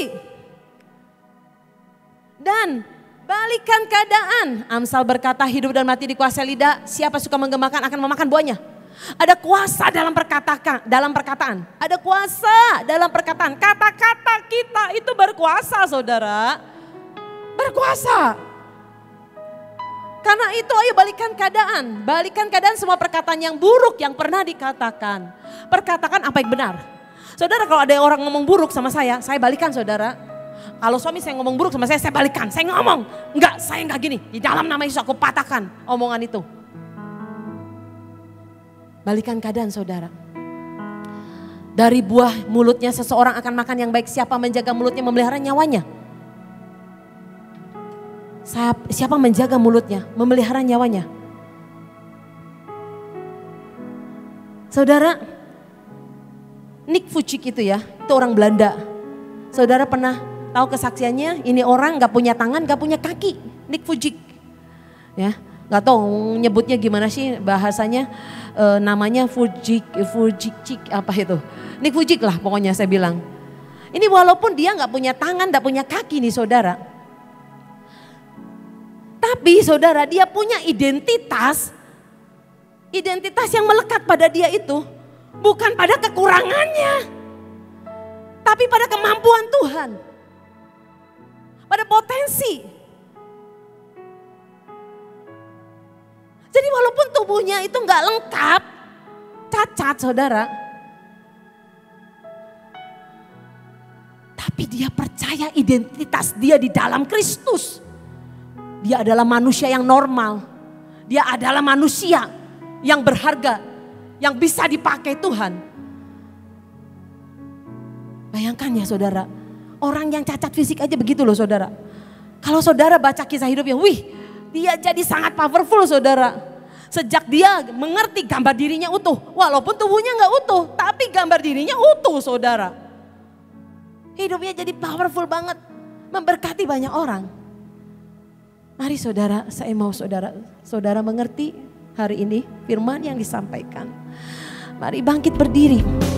Dan balikan keadaan. Amsal berkata hidup dan mati dikuasai lidah. Siapa suka menggemakan akan memakan buahnya. Ada kuasa dalam perkatakan, dalam perkataan. Ada kuasa dalam perkataan. Kata-kata kita itu berkuasa saudara. Berkuasa. Karena itu ayo balikan keadaan. Balikan keadaan semua perkataan yang buruk yang pernah dikatakan. Perkatakan apa yang benar. Saudara kalau ada orang ngomong buruk sama saya, saya balikan saudara. Kalau suami saya ngomong buruk sama saya, saya balikan. Saya ngomong, enggak saya enggak gini. Di dalam nama Yesus aku patahkan omongan itu. Balikan keadaan saudara. Dari buah mulutnya seseorang akan makan yang baik. Siapa menjaga mulutnya memelihara nyawanya. Siapa menjaga mulutnya memelihara nyawanya. Saudara, Nick Vujicic itu ya, itu orang Belanda. Saudara pernah tahu kesaksiannya? Ini orang gak punya tangan, gak punya kaki. Nick Vujicic. Ya, gak tahu nyebutnya gimana sih bahasanya. E, namanya Vujicic, Vujicic apa itu. Nick Vujicic lah pokoknya saya bilang. Ini walaupun dia gak punya tangan, gak punya kaki nih saudara. Tapi saudara dia punya identitas. Identitas yang melekat pada dia itu bukan pada kekurangannya. Tapi pada kemampuan Tuhan. Pada potensi. Jadi walaupun tubuhnya itu gak lengkap. Cacat saudara. Tapi dia percaya identitas dia di dalam Kristus. Dia adalah manusia yang normal. Dia adalah manusia yang berharga. Yang bisa dipakai Tuhan. Bayangkan ya saudara. Orang yang cacat fisik aja begitu loh saudara. Kalau saudara baca kisah hidupnya. Wih dia jadi sangat powerful saudara. Sejak dia mengerti gambar dirinya utuh. Walaupun tubuhnya gak utuh. Tapi gambar dirinya utuh saudara. Hidupnya jadi powerful banget. Memberkati banyak orang. Mari saudara, saya mau saudara, saudara mengerti hari ini firman yang disampaikan. Mari bangkit berdiri.